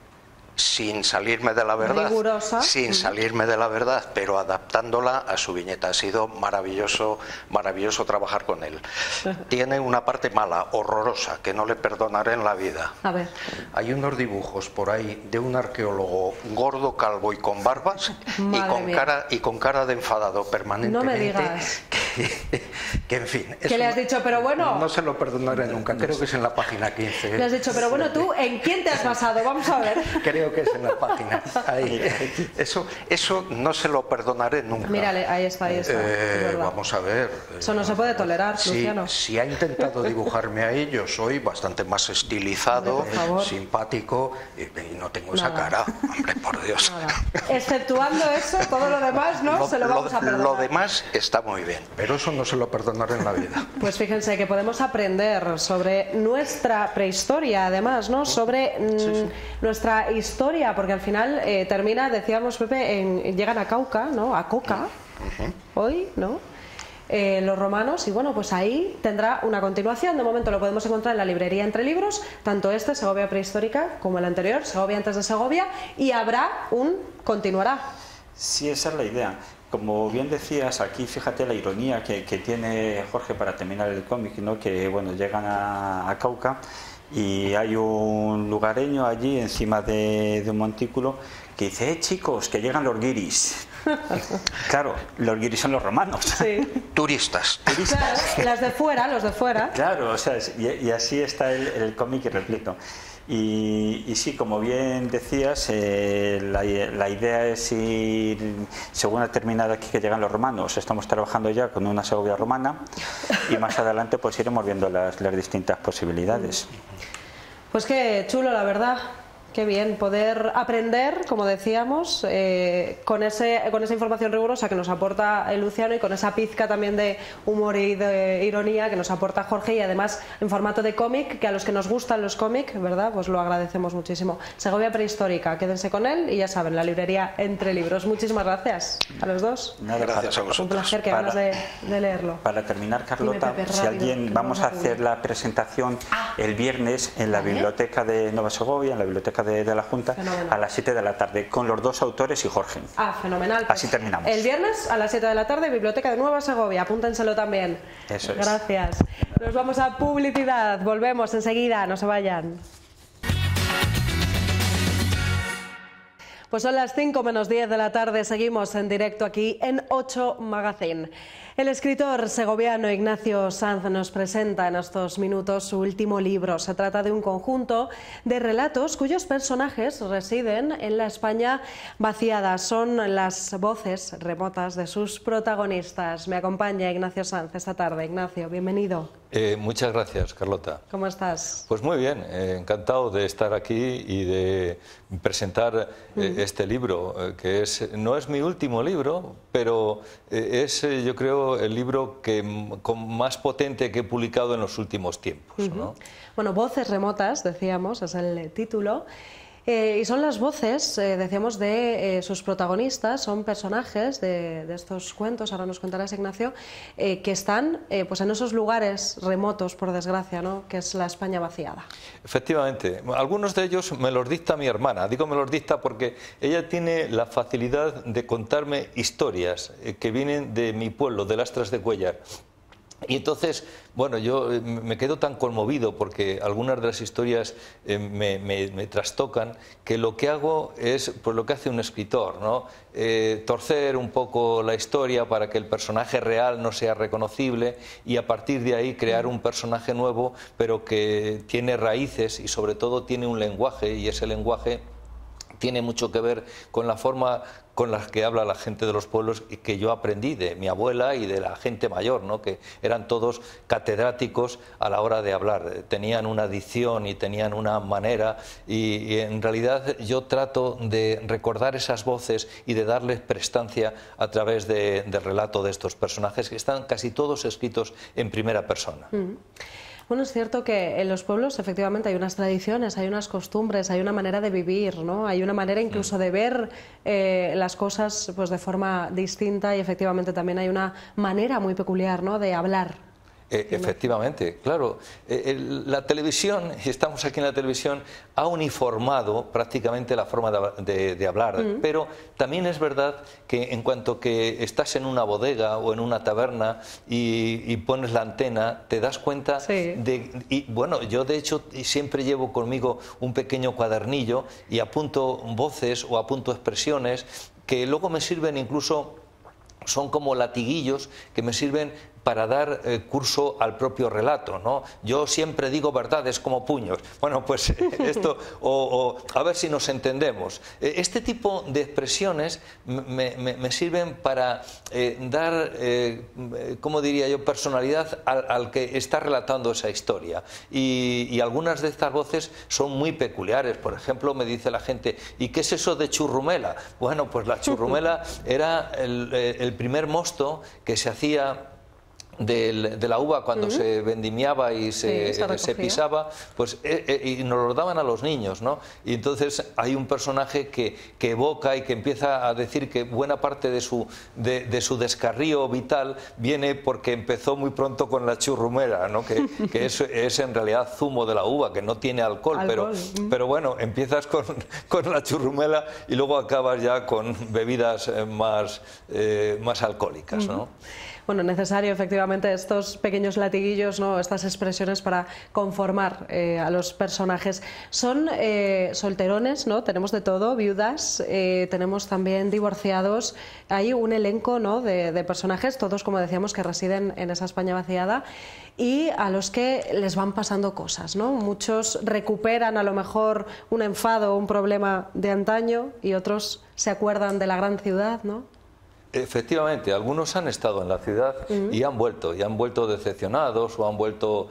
sin salirme de la verdad, rigurosa, sin salirme de la verdad, pero adaptándola a su viñeta. Ha sido maravilloso, maravilloso trabajar con él. Tiene una parte mala, horrorosa, que no le perdonaré en la vida. A ver. Hay unos dibujos por ahí de un arqueólogo gordo, calvo y con barbas y con mía. cara y con cara de enfadado permanentemente. No me digas. Que, que en fin. ¿Qué le has dicho? Pero bueno. No se lo perdonaré nunca. Creo que es en la página quince. Le has dicho, pero bueno, tú, ¿en quién te has basado? Vamos a ver. Creo que es en la página. Ahí. Eso, eso no se lo perdonaré nunca. Mírale, ahí está, ahí está. Eh, vamos a ver. Eso no se puede tolerar, si, Luciano. Si ha intentado dibujarme a ello, soy bastante más estilizado, simpático y, y no tengo esa Nada. cara. Hombre, por Dios. Nada. Exceptuando eso, todo lo demás, ¿no? Lo, se lo vamos lo, a perdonar. lo demás está muy bien, pero eso no se lo perdonaré en la vida. Pues fíjense que podemos aprender sobre nuestra prehistoria, además, ¿no? Sobre mm, sí, sí. nuestra historia, porque al final eh, termina, decíamos, Pepe, en, llegan a Cauca, ¿no? A Coca, uh-huh. hoy, ¿no? Eh, los romanos, y bueno, pues ahí tendrá una continuación. De momento lo podemos encontrar en la librería Entre Libros, tanto este, Segovia Prehistórica, como el anterior, Segovia antes de Segovia, y habrá un continuará. Sí, esa es la idea. Como bien decías, aquí fíjate la ironía que, que tiene Jorge para terminar el cómic, ¿no? Que bueno, llegan a, a Cauca y hay un lugareño allí encima de, de un montículo que dice, eh chicos, que llegan los guiris. Claro, los guiris son los romanos. Sí. Turistas. Claro, las de fuera, los de fuera. Claro, o sea, y, y así está el, el cómic repleto. Y, y sí, como bien decías, eh, la, la idea es ir, según ha terminado aquí que llegan los romanos, estamos trabajando ya con una Segovia romana y más adelante pues iremos viendo las, las distintas posibilidades. Pues qué chulo, la verdad. Qué bien poder aprender, como decíamos, eh, con, ese, con esa información rigurosa que nos aporta el Luciano y con esa pizca también de humor y de ironía que nos aporta Jorge, y además en formato de cómic, que a los que nos gustan los cómics, ¿verdad? Pues lo agradecemos muchísimo. Segovia Prehistórica, quédense con él y ya saben, la librería Entre Libros. Muchísimas gracias a los dos. Nada, gracias a vosotros. Un placer, que para, ganas de, de leerlo. Para terminar, Carlota, Dime, Pepe, si rápido, alguien, vamos a hacer la presentación ah, el viernes en la ¿vale? biblioteca de Nueva Segovia, en la biblioteca de, de la Junta, fenomenal. A las siete de la tarde, con los dos autores y Jorge. Ah, fenomenal. Así terminamos. El viernes a las siete de la tarde, Biblioteca de Nueva Segovia, apúntenselo también. Eso es. Gracias. Nos vamos a publicidad, volvemos enseguida, no se vayan. Pues son las cinco menos diez de la tarde, seguimos en directo aquí en ocho Magazine. El escritor segoviano Ignacio Sanz nos presenta en estos minutos su último libro. Se trata de un conjunto de relatos cuyos personajes residen en la España vaciada. Son las voces remotas de sus protagonistas. Me acompaña Ignacio Sanz esta tarde. Ignacio, bienvenido. Eh, muchas gracias, Carlota. ¿Cómo estás? Pues muy bien, eh, encantado de estar aquí y de presentar eh, este libro, eh, que es, no es mi último libro, pero eh, es, eh, yo creo, el libro que con más potente que he publicado en los últimos tiempos, uh-huh. ¿no? Bueno, Voces Remotas, decíamos, es el título. Eh, y son las voces, eh, decíamos, de eh, sus protagonistas, son personajes de, de estos cuentos, ahora nos contarás, Ignacio, eh, que están eh, pues en esos lugares remotos, por desgracia, ¿no? Que es la España vaciada. Efectivamente, algunos de ellos me los dicta mi hermana, digo me los dicta porque ella tiene la facilidad de contarme historias eh, que vienen de mi pueblo, de Lastras de Cuéllar. Y entonces, bueno, yo me quedo tan conmovido porque algunas de las historias eh, me, me, me trastocan, que lo que hago es pues lo que hace un escritor, ¿no? Eh, torcer un poco la historia para que el personaje real no sea reconocible y a partir de ahí crear un personaje nuevo, pero que tiene raíces y sobre todo tiene un lenguaje, y ese lenguaje tiene mucho que ver con la forma con la que habla la gente de los pueblos y que yo aprendí de mi abuela y de la gente mayor, ¿no? Que eran todos catedráticos a la hora de hablar, tenían una dicción y tenían una manera y, y en realidad yo trato de recordar esas voces y de darles prestancia a través de, del relato de estos personajes que están casi todos escritos en primera persona. Mm. Bueno, es cierto que en los pueblos efectivamente hay unas tradiciones, hay unas costumbres, hay una manera de vivir, ¿no? Hay una manera incluso de ver eh, las cosas pues de forma distinta y efectivamente también hay una manera muy peculiar, ¿no? De hablar. Eh, efectivamente, claro. Eh, el, la televisión, y estamos aquí en la televisión, ha uniformado prácticamente la forma de, de, de hablar, mm. pero también es verdad que en cuanto que estás en una bodega o en una taberna y, y pones la antena, te das cuenta sí. de... Y bueno, yo de hecho siempre llevo conmigo un pequeño cuadernillo y apunto voces o apunto expresiones que luego me sirven incluso, son como latiguillos que me sirven para dar eh, curso al propio relato, ¿no? Yo siempre digo verdades como puños. Bueno, pues esto, o, o a ver si nos entendemos. Este tipo de expresiones me, me, me sirven para eh, dar, eh, ¿cómo diría yo?, personalidad al, al que está relatando esa historia. Y, y algunas de estas voces son muy peculiares. Por ejemplo, me dice la gente, ¿y qué es eso de churrumela? Bueno, pues la churrumela era el, el primer mosto que se hacía De, de la uva cuando uh-huh. se vendimiaba y se, sí, se, se pisaba, pues eh, eh, y nos lo daban a los niños, ¿no? Y entonces hay un personaje que, que evoca y que empieza a decir que buena parte de su, de, de su descarrío vital viene porque empezó muy pronto con la churrumera, ¿no? Que, que es, es en realidad zumo de la uva, que no tiene alcohol, alcohol. Pero, pero bueno, empiezas con, con la churrumela y luego acabas ya con bebidas más, eh, más alcohólicas, ¿no? Uh-huh. Bueno, necesario efectivamente estos pequeños latiguillos, ¿no?, estas expresiones para conformar eh, a los personajes. Son eh, solterones, ¿no? Tenemos de todo, viudas, eh, tenemos también divorciados. Hay un elenco, ¿no?, de, de personajes, todos, como decíamos, que residen en esa España vaciada y a los que les van pasando cosas, ¿no? Muchos recuperan a lo mejor un enfado o un problema de antaño y otros se acuerdan de la gran ciudad, ¿no? Efectivamente, algunos han estado en la ciudad uh-huh. y han vuelto, y han vuelto decepcionados o han vuelto,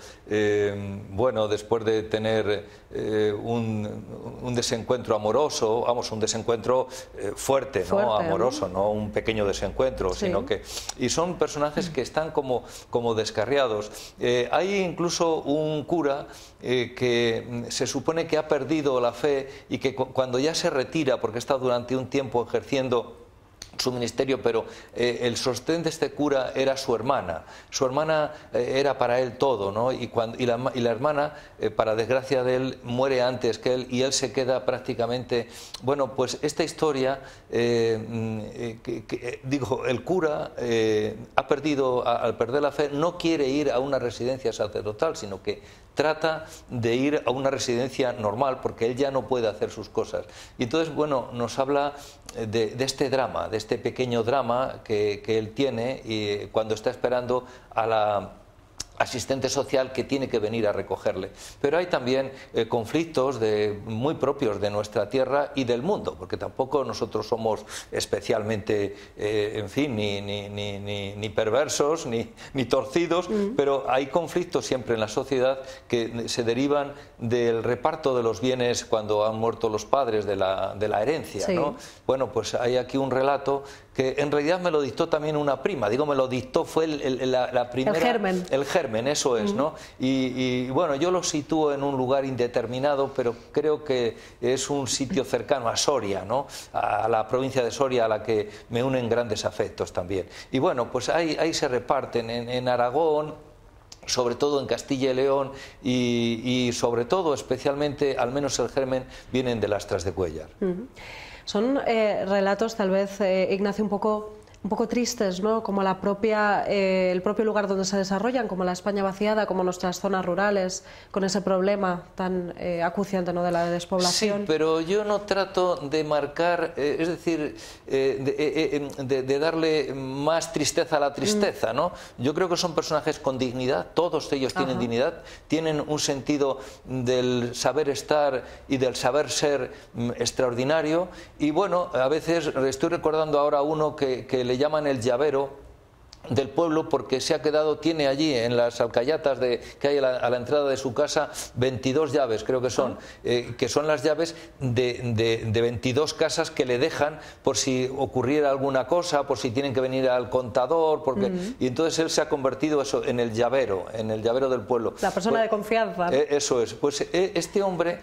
eh, bueno, después de tener eh, un, un desencuentro amoroso, vamos, un desencuentro eh, fuerte, fuerte, ¿no? Amoroso, ¿no? no un pequeño desencuentro, sí. sino que... Y son personajes que están como, como descarriados. Eh, hay incluso un cura eh, que se supone que ha perdido la fe y que cu- cuando ya se retira, porque está durante un tiempo ejerciendo su ministerio, pero eh, el sostén de este cura era su hermana. Su hermana eh, era para él todo, ¿no? Y, cuando, y, la, y la hermana, eh, para desgracia de él, muere antes que él y él se queda prácticamente... Bueno, pues esta historia, eh, eh, que, que, digo, el cura eh, ha perdido, a, al perder la fe, no quiere ir a una residencia sacerdotal, sino que trata de ir a una residencia normal porque él ya no puede hacer sus cosas. Y entonces, bueno, nos habla de, de este drama, de este pequeño drama que, que él tiene y cuando está esperando a la asistente social que tiene que venir a recogerle. Pero hay también eh, conflictos de, muy propios de nuestra tierra y del mundo, porque tampoco nosotros somos especialmente, eh, en fin, ni, ni, ni, ni, ni perversos, ni, ni torcidos, mm. pero hay conflictos siempre en la sociedad que se derivan del reparto de los bienes cuando han muerto los padres, de la, de la herencia, sí. ¿no? Bueno, pues hay aquí un relato que en realidad me lo dictó también una prima, digo, me lo dictó, fue el, el, la, la primera... El germen. El germen, eso es, uh-huh. ¿no? Y, y bueno, yo lo sitúo en un lugar indeterminado, pero creo que es un sitio cercano a Soria, ¿no? A la provincia de Soria, a la que me unen grandes afectos también. Y bueno, pues ahí, ahí se reparten en, en Aragón, sobre todo en Castilla y León y, y sobre todo, especialmente, al menos el germen, vienen de las Tras de Cuéllar. Uh-huh. Son eh, relatos, tal vez, eh, Ignacio, un poco, un poco tristes, ¿no? Como la propia, eh, el propio lugar donde se desarrollan, como la España vaciada, como nuestras zonas rurales, con ese problema tan eh, acuciante, ¿no?, de la despoblación. Sí, pero yo no trato de marcar, eh, es decir, eh, de, eh, de, de darle más tristeza a la tristeza, ¿no? Yo creo que son personajes con dignidad, todos ellos tienen Ajá. dignidad, tienen un sentido del saber estar y del saber ser mm, extraordinario. Y bueno, a veces estoy recordando ahora uno que, que le llaman el llavero del pueblo porque se ha quedado, tiene allí en las alcayatas de, que hay a la, a la entrada de su casa veintidós llaves, creo que son, eh, que son las llaves de, de, de veintidós casas que le dejan por si ocurriera alguna cosa, por si tienen que venir al contador, porque uh-huh. y entonces él se ha convertido eso en el llavero, en el llavero del pueblo. La persona pues, de confianza. Eh, eso es, pues eh, este hombre,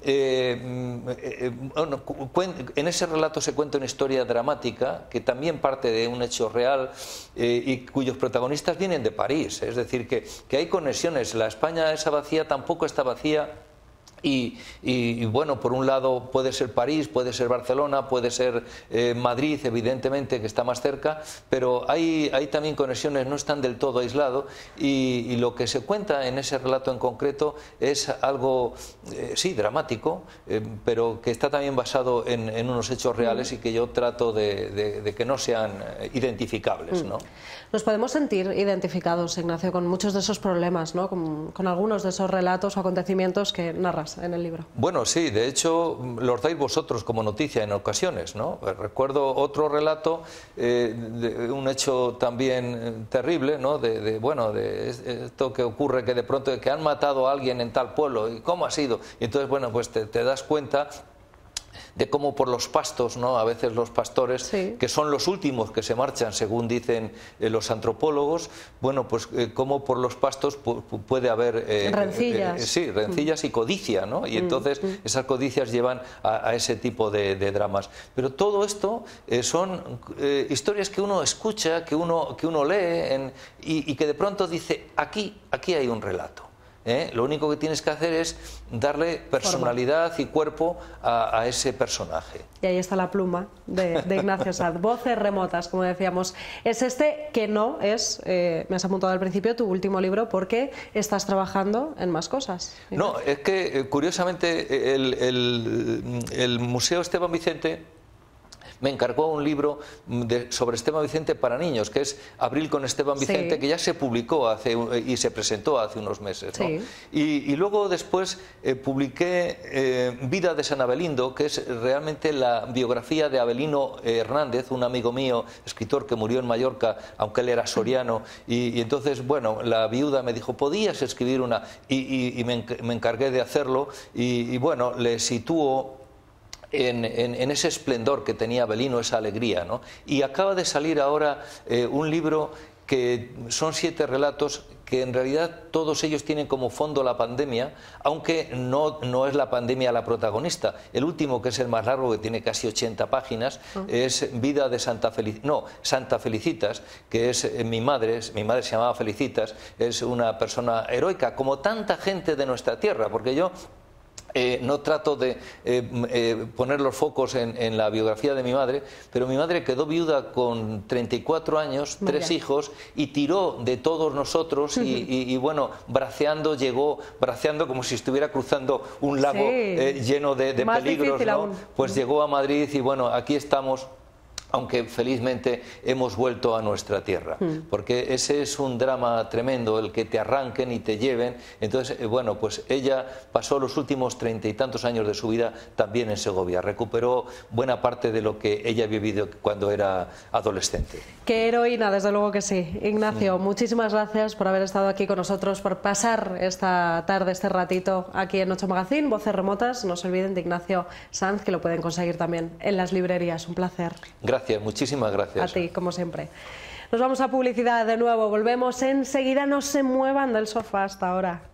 eh, eh, bueno, en ese relato se cuenta una historia dramática que también parte de un hecho real eh, y y cuyos protagonistas vienen de París. Es decir, que, que hay conexiones. La España esa vacía tampoco está vacía. Y, y, y bueno, por un lado puede ser París, puede ser Barcelona, puede ser eh, Madrid, evidentemente, que está más cerca, pero hay, hay también conexiones, no están del todo aislados, y, y lo que se cuenta en ese relato en concreto es algo, eh, sí, dramático, eh, pero que está también basado en, en unos hechos reales y que yo trato de, de, de que no sean identificables, ¿no? Nos podemos sentir identificados, Ignacio, con muchos de esos problemas, ¿no? Con, con algunos de esos relatos o acontecimientos que narras en el libro. Bueno, sí, de hecho los dais vosotros como noticia en ocasiones, ¿no? Recuerdo otro relato, eh, de un hecho también terrible, ¿no? De, de, bueno, de esto que ocurre, que de pronto que han matado a alguien en tal pueblo, ¿y cómo ha sido? Y entonces, bueno, pues te, te das cuenta de cómo por los pastos, ¿no? A veces los pastores, sí, que son los últimos que se marchan, según dicen eh, los antropólogos, bueno, pues eh, cómo por los pastos pu puede haber eh, rencillas, eh, sí, rencillas mm. y codicia, ¿no? Y entonces mm. esas codicias llevan a, a ese tipo de, de dramas. Pero todo esto eh, son eh, historias que uno escucha, que uno, que uno lee en, y, y que de pronto dice, aquí, aquí hay un relato. ¿Eh? Lo único que tienes que hacer es darle personalidad Forma. y cuerpo a, a ese personaje. Y ahí está la pluma de, de Ignacio Sanz. Voces remotas, como decíamos. Es este que no es, eh, me has apuntado al principio, tu último libro, porque estás trabajando en más cosas. No, es que curiosamente el, el, el Museo Esteban Vicente me encargó un libro de, sobre Esteban Vicente para niños, que es Abril con Esteban Vicente, sí, que ya se publicó hace, y se presentó hace unos meses, ¿no? Sí. Y, y luego después eh, publiqué eh, Vida de San Abelindo, que es realmente la biografía de Abelino Hernández, un amigo mío, escritor que murió en Mallorca, aunque él era soriano, y, y entonces, bueno, la viuda me dijo, ¿podías escribir una? Y, y, y me, me encargué de hacerlo, y, y bueno, le sitúo En, en, en ese esplendor que tenía Abelino, esa alegría, ¿no? Y acaba de salir ahora eh, un libro que son siete relatos que en realidad todos ellos tienen como fondo la pandemia, aunque no, no es la pandemia la protagonista. El último, que es el más largo, que tiene casi ochenta páginas, uh-huh. es Vida de Santa Felic... no, Santa Felicitas, que es eh, mi madre, mi madre se llamaba Felicitas, es una persona heroica, como tanta gente de nuestra tierra, porque yo Eh, no trato de eh, eh, poner los focos en, en la biografía de mi madre, pero mi madre quedó viuda con treinta y cuatro años, Muy tres bien. hijos, y tiró de todos nosotros y, y, y bueno, braceando, llegó, braceando como si estuviera cruzando un lago sí. eh, lleno de, de peligros, ¿no? Pues llegó a Madrid y bueno, aquí estamos, aunque felizmente hemos vuelto a nuestra tierra, mm. porque ese es un drama tremendo, el que te arranquen y te lleven. Entonces, eh, bueno, pues ella pasó los últimos treinta y tantos años de su vida también en Segovia, recuperó buena parte de lo que ella había vivido cuando era adolescente. Qué heroína, desde luego que sí. Ignacio, mm. muchísimas gracias por haber estado aquí con nosotros, por pasar esta tarde, este ratito aquí en Ocho Magazine, Voces Remotas. No se olviden de Ignacio Sanz, que lo pueden conseguir también en las librerías. Un placer. Gracias. Muchísimas gracias. A ti, como siempre. Nos vamos a publicidad de nuevo, volvemos enseguida, no se muevan del sofá hasta ahora.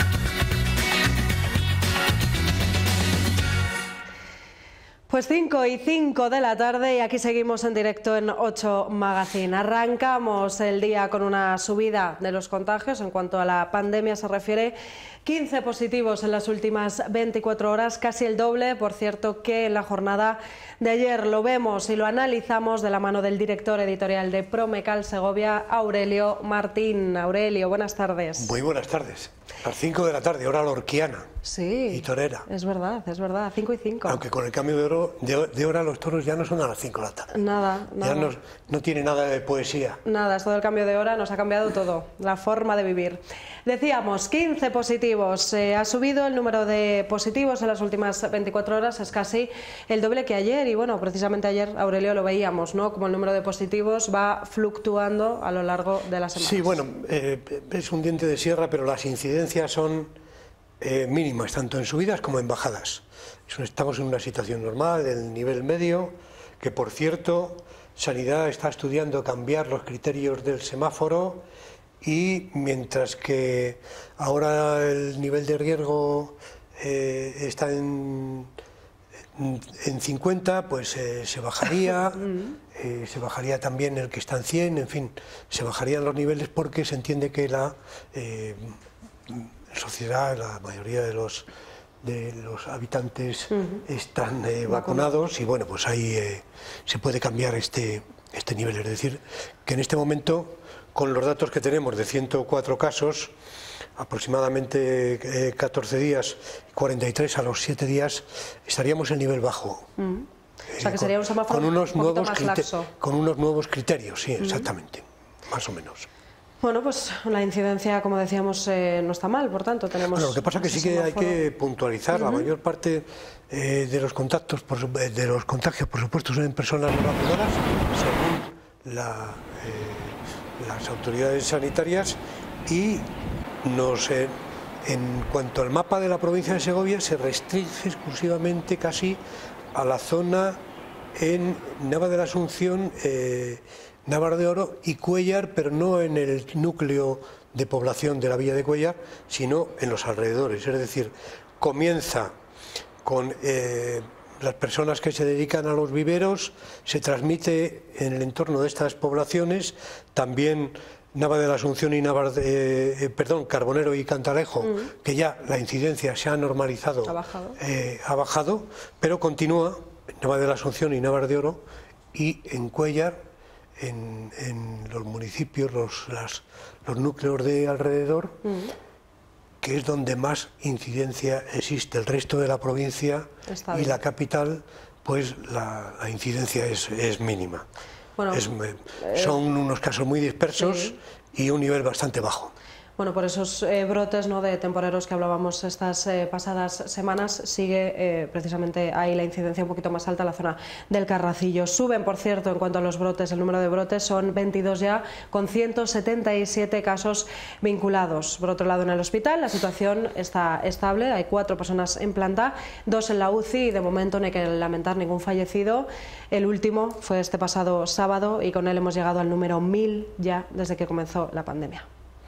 Pues cinco y cinco de la tarde y aquí seguimos en directo en Ocho Magazine. Arrancamos el día con una subida de los contagios en cuanto a la pandemia se refiere. quince positivos en las últimas veinticuatro horas, casi el doble, por cierto, que en la jornada de ayer. Lo vemos y lo analizamos de la mano del director editorial de Promecal Segovia, Aurelio Martín. Aurelio, buenas tardes. Muy buenas tardes. A las cinco de la tarde, hora lorquiana. Sí, y torera. Es verdad, es verdad, cinco y cinco. Aunque con el cambio de, oro, de, de hora los toros ya no son a las cinco de la tarde. Nada, nada. Ya no, no tiene nada de poesía. Nada, esto del cambio de hora nos ha cambiado todo, la forma de vivir. Decíamos, quince positivos. Eh, ha subido el número de positivos en las últimas veinticuatro horas, es casi el doble que ayer. Y bueno, precisamente ayer, Aurelio, lo veíamos, ¿no? Como el número de positivos va fluctuando a lo largo de la semana. Sí, bueno, eh, es un diente de sierra, pero las incidencias son eh, mínimas, tanto en subidas como en bajadas. Estamos en una situación normal, del nivel medio, que por cierto, Sanidad está estudiando cambiar los criterios del semáforo, y mientras que ahora el nivel de riesgo eh, está en, en cincuenta, pues eh, se bajaría, eh, se bajaría también el que está en cien, en fin, se bajarían los niveles porque se entiende que la eh, sociedad, la mayoría de los de los habitantes uh-huh. están eh, vacunados y bueno, pues ahí eh, se puede cambiar este, este nivel. Es decir, que en este momento, con los datos que tenemos de ciento cuatro casos, aproximadamente eh, catorce días, cuarenta y tres a los siete días, estaríamos en nivel bajo. Uh-huh. O sea, que sería un semáforo con unos un nuevos más laxo. Con unos nuevos criterios, sí, exactamente, uh-huh. más o menos. Bueno, pues la incidencia, como decíamos, eh, no está mal, por tanto tenemos... Bueno, lo que pasa es que sí que hay que puntualizar, uh-huh. la mayor parte eh, de los contactos, por, de los contagios, por supuesto, son en personas no vacunadas, según la, eh, las autoridades sanitarias, y nos, eh, en cuanto al mapa de la provincia de Segovia, se restringe exclusivamente casi a la zona en Nava de la Asunción, eh, Navarra de Oro y Cuéllar, pero no en el núcleo de población de la villa de Cuéllar, sino en los alrededores. Es decir, comienza con eh, las personas que se dedican a los viveros, se transmite en el entorno de estas poblaciones, también Nava de la Asunción y Navarra de, eh, perdón, Carbonero y Cantalejo, uh-huh. que ya la incidencia se ha normalizado, ha bajado, eh, ha bajado pero continúa en Nava de la Asunción y Navarra de Oro, y en Cuéllar, En, en los municipios, los, las, los núcleos de alrededor, uh-huh. que es donde más incidencia existe. El resto de la provincia Está y bien. La capital, pues la, la incidencia es, es mínima. Bueno, es, eh, son unos casos muy dispersos sí. y un nivel bastante bajo. Bueno, por esos eh, brotes, ¿no?, de temporeros que hablábamos estas eh, pasadas semanas, sigue eh, precisamente ahí la incidencia un poquito más alta en la zona del Carracillo. Suben, por cierto, en cuanto a los brotes, el número de brotes son veintidós ya, con ciento setenta y siete casos vinculados. Por otro lado, en el hospital la situación está estable, hay cuatro personas en planta, dos en la U C I y de momento no hay que lamentar ningún fallecido. El último fue este pasado sábado y con él hemos llegado al número mil ya desde que comenzó la pandemia.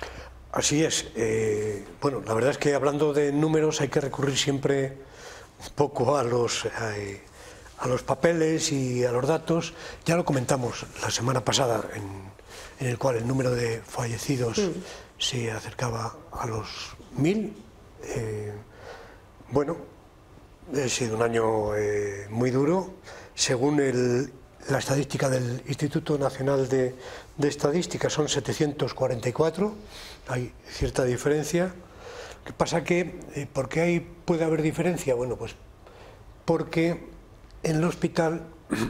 Así es. Eh, bueno, la verdad es que hablando de números hay que recurrir siempre un poco a los, a, a los papeles y a los datos. Ya lo comentamos la semana pasada, en, en el cual el número de fallecidos mm. se acercaba a los mil. Eh, bueno, ha sido un año eh, muy duro. Según el, la estadística del Instituto Nacional de, de Estadística, son setecientos cuarenta y cuatro. Hay cierta diferencia. ¿Qué pasa? Que, eh, ¿por qué ahí puede haber diferencia? Bueno, pues porque en el hospital,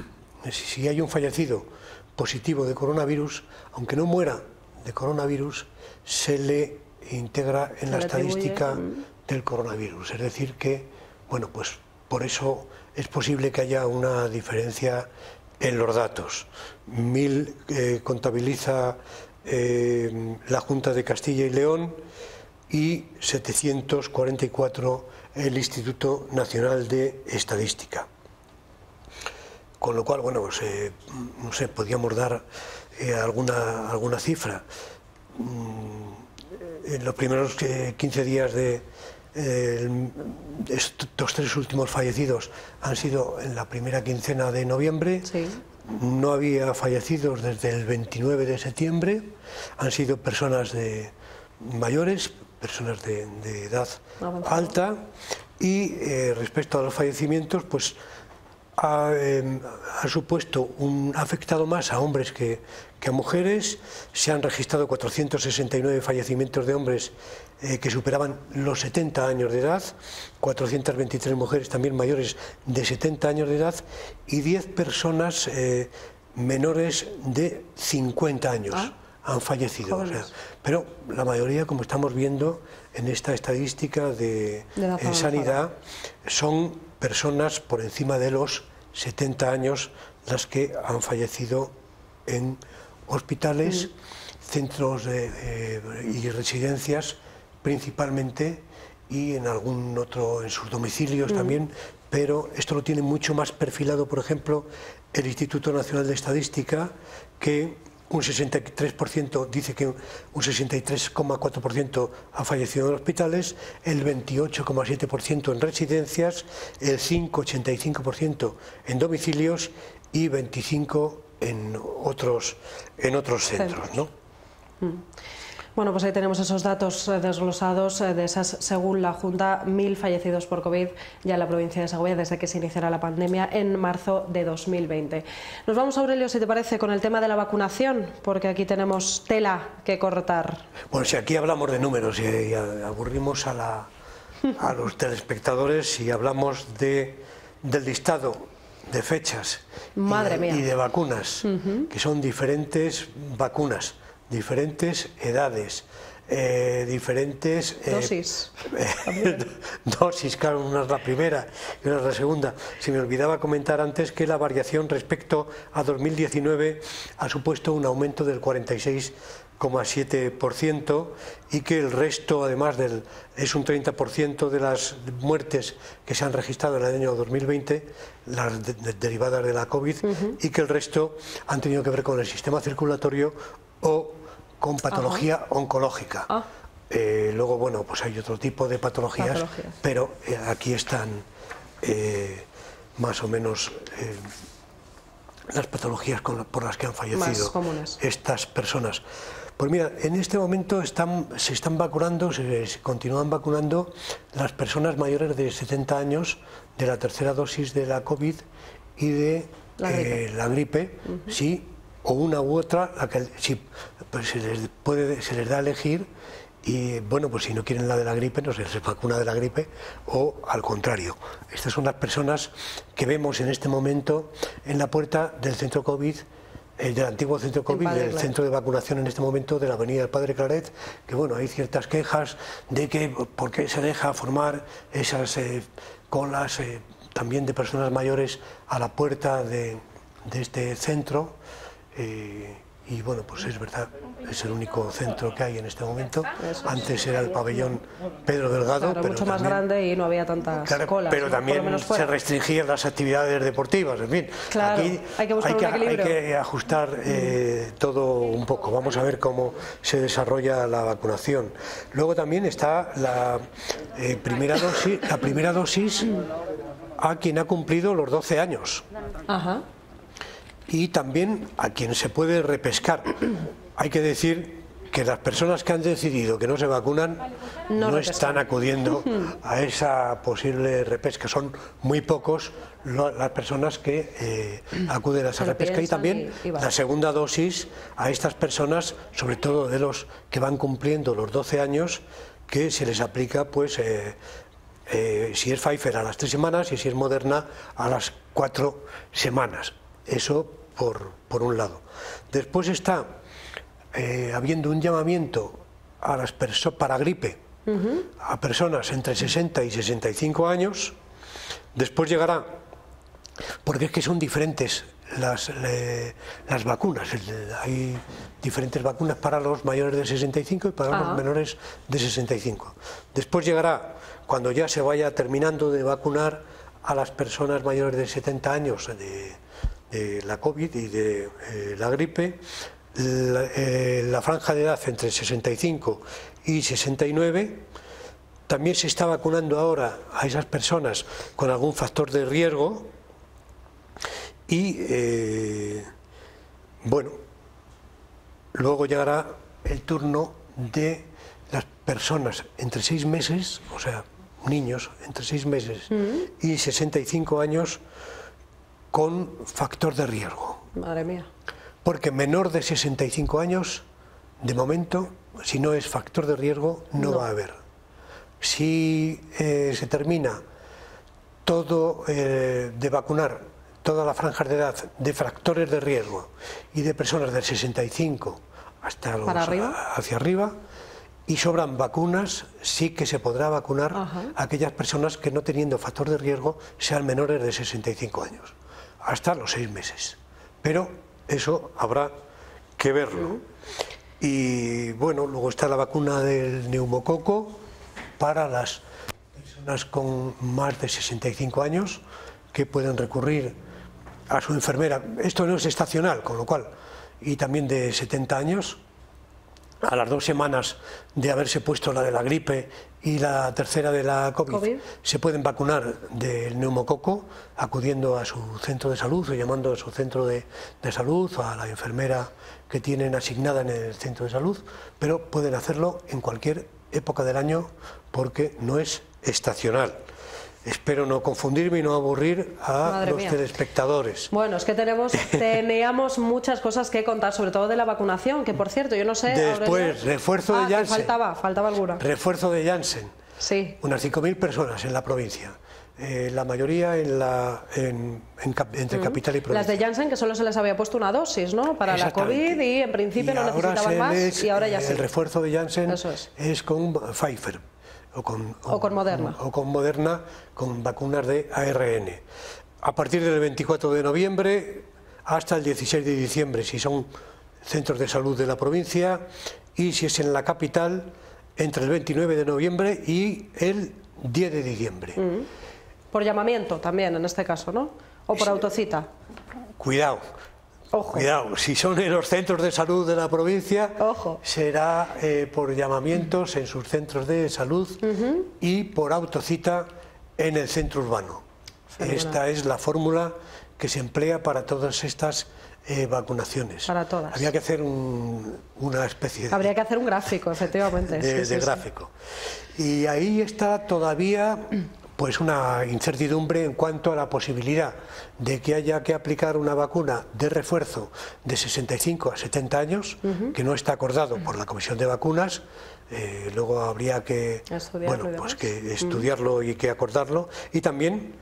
si hay un fallecido positivo de coronavirus, aunque no muera de coronavirus, se le integra en la estadística del coronavirus. Es decir que, bueno, pues por eso es posible que haya una diferencia en los datos. Mil eh, contabiliza eh, la Junta de Castilla y León y setecientos cuarenta y cuatro el Instituto Nacional de Estadística. Con lo cual, bueno, pues, eh, no sé, podríamos dar eh, alguna, alguna cifra. En los primeros eh, quince días de eh, estos tres últimos fallecidos han sido en la primera quincena de noviembre. Sí. No había fallecidos desde el veintinueve de septiembre. Han sido personas de mayores, personas de, de edad Avanzado. alta. Y eh, respecto a los fallecimientos, pues ha, eh, ha supuesto un ha afectado más a hombres que, que a mujeres. Se han registrado cuatrocientos sesenta y nueve fallecimientos de hombres eh, que superaban los setenta años de edad, cuatrocientas veintitrés mujeres también mayores de setenta años de edad y diez personas eh, menores de cincuenta años ah, han fallecido. O sea, pero la mayoría, como estamos viendo en esta estadística de, de en sanidad, son personas por encima de los setenta años las que han fallecido en hospitales, mm. centros de, eh, y residencias principalmente, y en algún otro, en sus domicilios mm. también, pero esto lo tiene mucho más perfilado, por ejemplo, el Instituto Nacional de Estadística, que un sesenta y tres por ciento dice que un sesenta y tres coma cuatro por ciento ha fallecido en hospitales, el veintiocho coma siete por ciento en residencias, el cinco coma ochenta y cinco por ciento en domicilios y veinticinco en otros, en otros centros, ¿no? Mm. Bueno, pues ahí tenemos esos datos desglosados de esas, según la Junta, mil fallecidos por COVID ya en la provincia de Segovia desde que se iniciara la pandemia en marzo de dos mil veinte. Nos vamos, Aurelio, si te parece, con el tema de la vacunación, porque aquí tenemos tela que cortar. Bueno, si aquí hablamos de números y, y aburrimos a, la, a los telespectadores y hablamos de, del listado de fechas Madre y, mía. y de vacunas, uh-huh. que son diferentes vacunas, diferentes edades, eh, diferentes eh, dosis. Eh, dosis, claro, una es la primera y una es la segunda. Se me olvidaba comentar antes que la variación respecto a dos mil diecinueve ha supuesto un aumento del cuarenta y seis coma siete por ciento y que el resto, además, del, es un treinta por ciento de las muertes que se han registrado en el año dos mil veinte, las de, de, derivadas de la COVID, uh-huh. y que el resto han tenido que ver con el sistema circulatorio o con patología Ajá. oncológica. Ah. Eh, luego, bueno, pues hay otro tipo de patologías, patologías. pero eh, aquí están eh, más o menos eh, las patologías con, por las que han fallecido estas personas. Pues mira, en este momento están, se están vacunando, se, se continúan vacunando las personas mayores de setenta años de la tercera dosis de la COVID y de la gripe, eh, la gripe uh-huh. sí, o una u otra, la que sí, pues se les puede, se les da a elegir y bueno, pues si no quieren la de la gripe, no se les vacuna de la gripe o al contrario. Estas son las personas que vemos en este momento en la puerta del centro COVID, eh, del antiguo centro COVID, del Claret. Centro de vacunación en este momento de la avenida del Padre Claret, que bueno, hay ciertas quejas de que por qué se deja formar esas eh, colas eh, también de personas mayores a la puerta de, de este centro. Eh, y bueno, pues es verdad, es el único centro que hay en este momento. Antes era el pabellón Pedro Delgado, claro, pero mucho también, más grande y no había tantas claro, colas, pero ¿no? también se restringían las actividades deportivas, en fin. Claro, aquí hay que buscar hay que, un equilibrio. Hay que ajustar eh, todo un poco. Vamos a ver cómo se desarrolla la vacunación. Luego también está la eh, primera dosis, la primera dosis a quien ha cumplido los doce años. Ajá. Y también a quien se puede repescar. Hay que decir que las personas que han decidido que no se vacunan no, no están acudiendo a esa posible repesca. Son muy pocos lo, las personas que eh, acuden a esa repesca. Y también y, y la segunda dosis a estas personas, sobre todo de los que van cumpliendo los doce años, que se les aplica, pues, eh, eh, si es Pfizer a las tres semanas y si es Moderna a las cuatro semanas. Eso por, por un lado. Después está eh, habiendo un llamamiento a las perso- para gripe uh-huh. a personas entre sesenta y sesenta y cinco años. Después llegará, porque es que son diferentes las, le, las vacunas. Hay diferentes vacunas para los mayores de sesenta y cinco y para uh-huh. los menores de sesenta y cinco. Después llegará, cuando ya se vaya terminando de vacunar a las personas mayores de setenta años de de la COVID y de eh, la gripe, la, eh, la franja de edad entre sesenta y cinco y sesenta y nueve. También se está vacunando ahora a esas personas con algún factor de riesgo y eh, bueno, luego llegará el turno de las personas entre seis meses, o sea, niños entre seis meses uh-huh. y sesenta y cinco años con factor de riesgo. Madre mía. Porque menor de sesenta y cinco años, de momento, si no es factor de riesgo, no, no. va a haber. Si eh, se termina todo eh, de vacunar toda la franja de edad de factores de riesgo y de personas de sesenta y cinco hasta los, arriba? hacia arriba, y sobran vacunas, sí que se podrá vacunar Ajá. a aquellas personas que no teniendo factor de riesgo sean menores de sesenta y cinco años. Hasta los seis meses, pero eso habrá que verlo. Y bueno, luego está la vacuna del neumococo para las personas con más de sesenta y cinco años que pueden recurrir a su enfermera. Esto no es estacional, con lo cual, y también de setenta años, a las dos semanas de haberse puesto la de la gripe y la tercera de la COVID, COVID, se pueden vacunar del neumococo acudiendo a su centro de salud o llamando a su centro de, de salud o a la enfermera que tienen asignada en el centro de salud, pero pueden hacerlo en cualquier época del año porque no es estacional. Espero no confundirme y no aburrir a Madre los mía. telespectadores. Bueno, es que tenemos, teníamos muchas cosas que contar, sobre todo de la vacunación, que por cierto, yo no sé... Después, Aurelio... refuerzo ah, de Janssen. faltaba, faltaba alguna. Refuerzo de Janssen. Sí. Unas cinco mil personas en la provincia. Eh, la mayoría en la, en, en, entre mm. capital y provincia. Las de Janssen, que solo se les había puesto una dosis, ¿no? Para la COVID y en principio y no necesitaban más les, y ahora ya el sí. El refuerzo de Janssen Eso es. es con Pfizer. O con, o, o con Moderna. O, o con Moderna, con vacunas de A R N. A partir del veinticuatro de noviembre hasta el dieciséis de diciembre, si son centros de salud de la provincia, y si es en la capital, entre el veintinueve de noviembre y el diez de diciembre. Mm. Por llamamiento también, en este caso, ¿no? O por sí. autocita. Cuidado. Ojo. Cuidado, si son en los centros de salud de la provincia, Ojo. será eh, por llamamientos en sus centros de salud uh-huh. y por autocita en el centro urbano. Fenomenal. Esta es la fórmula que se emplea para todas estas eh, vacunaciones. Para todas. Habría que hacer un, una especie de... Habría que hacer un gráfico, efectivamente. De, sí, de sí, gráfico. Sí. Y ahí está todavía... pues una incertidumbre en cuanto a la posibilidad de que haya que aplicar una vacuna de refuerzo de sesenta y cinco a setenta años, uh-huh. que no está acordado por la Comisión de Vacunas, eh, luego habría que, bueno, pues que estudiarlo uh-huh. y que acordarlo, y también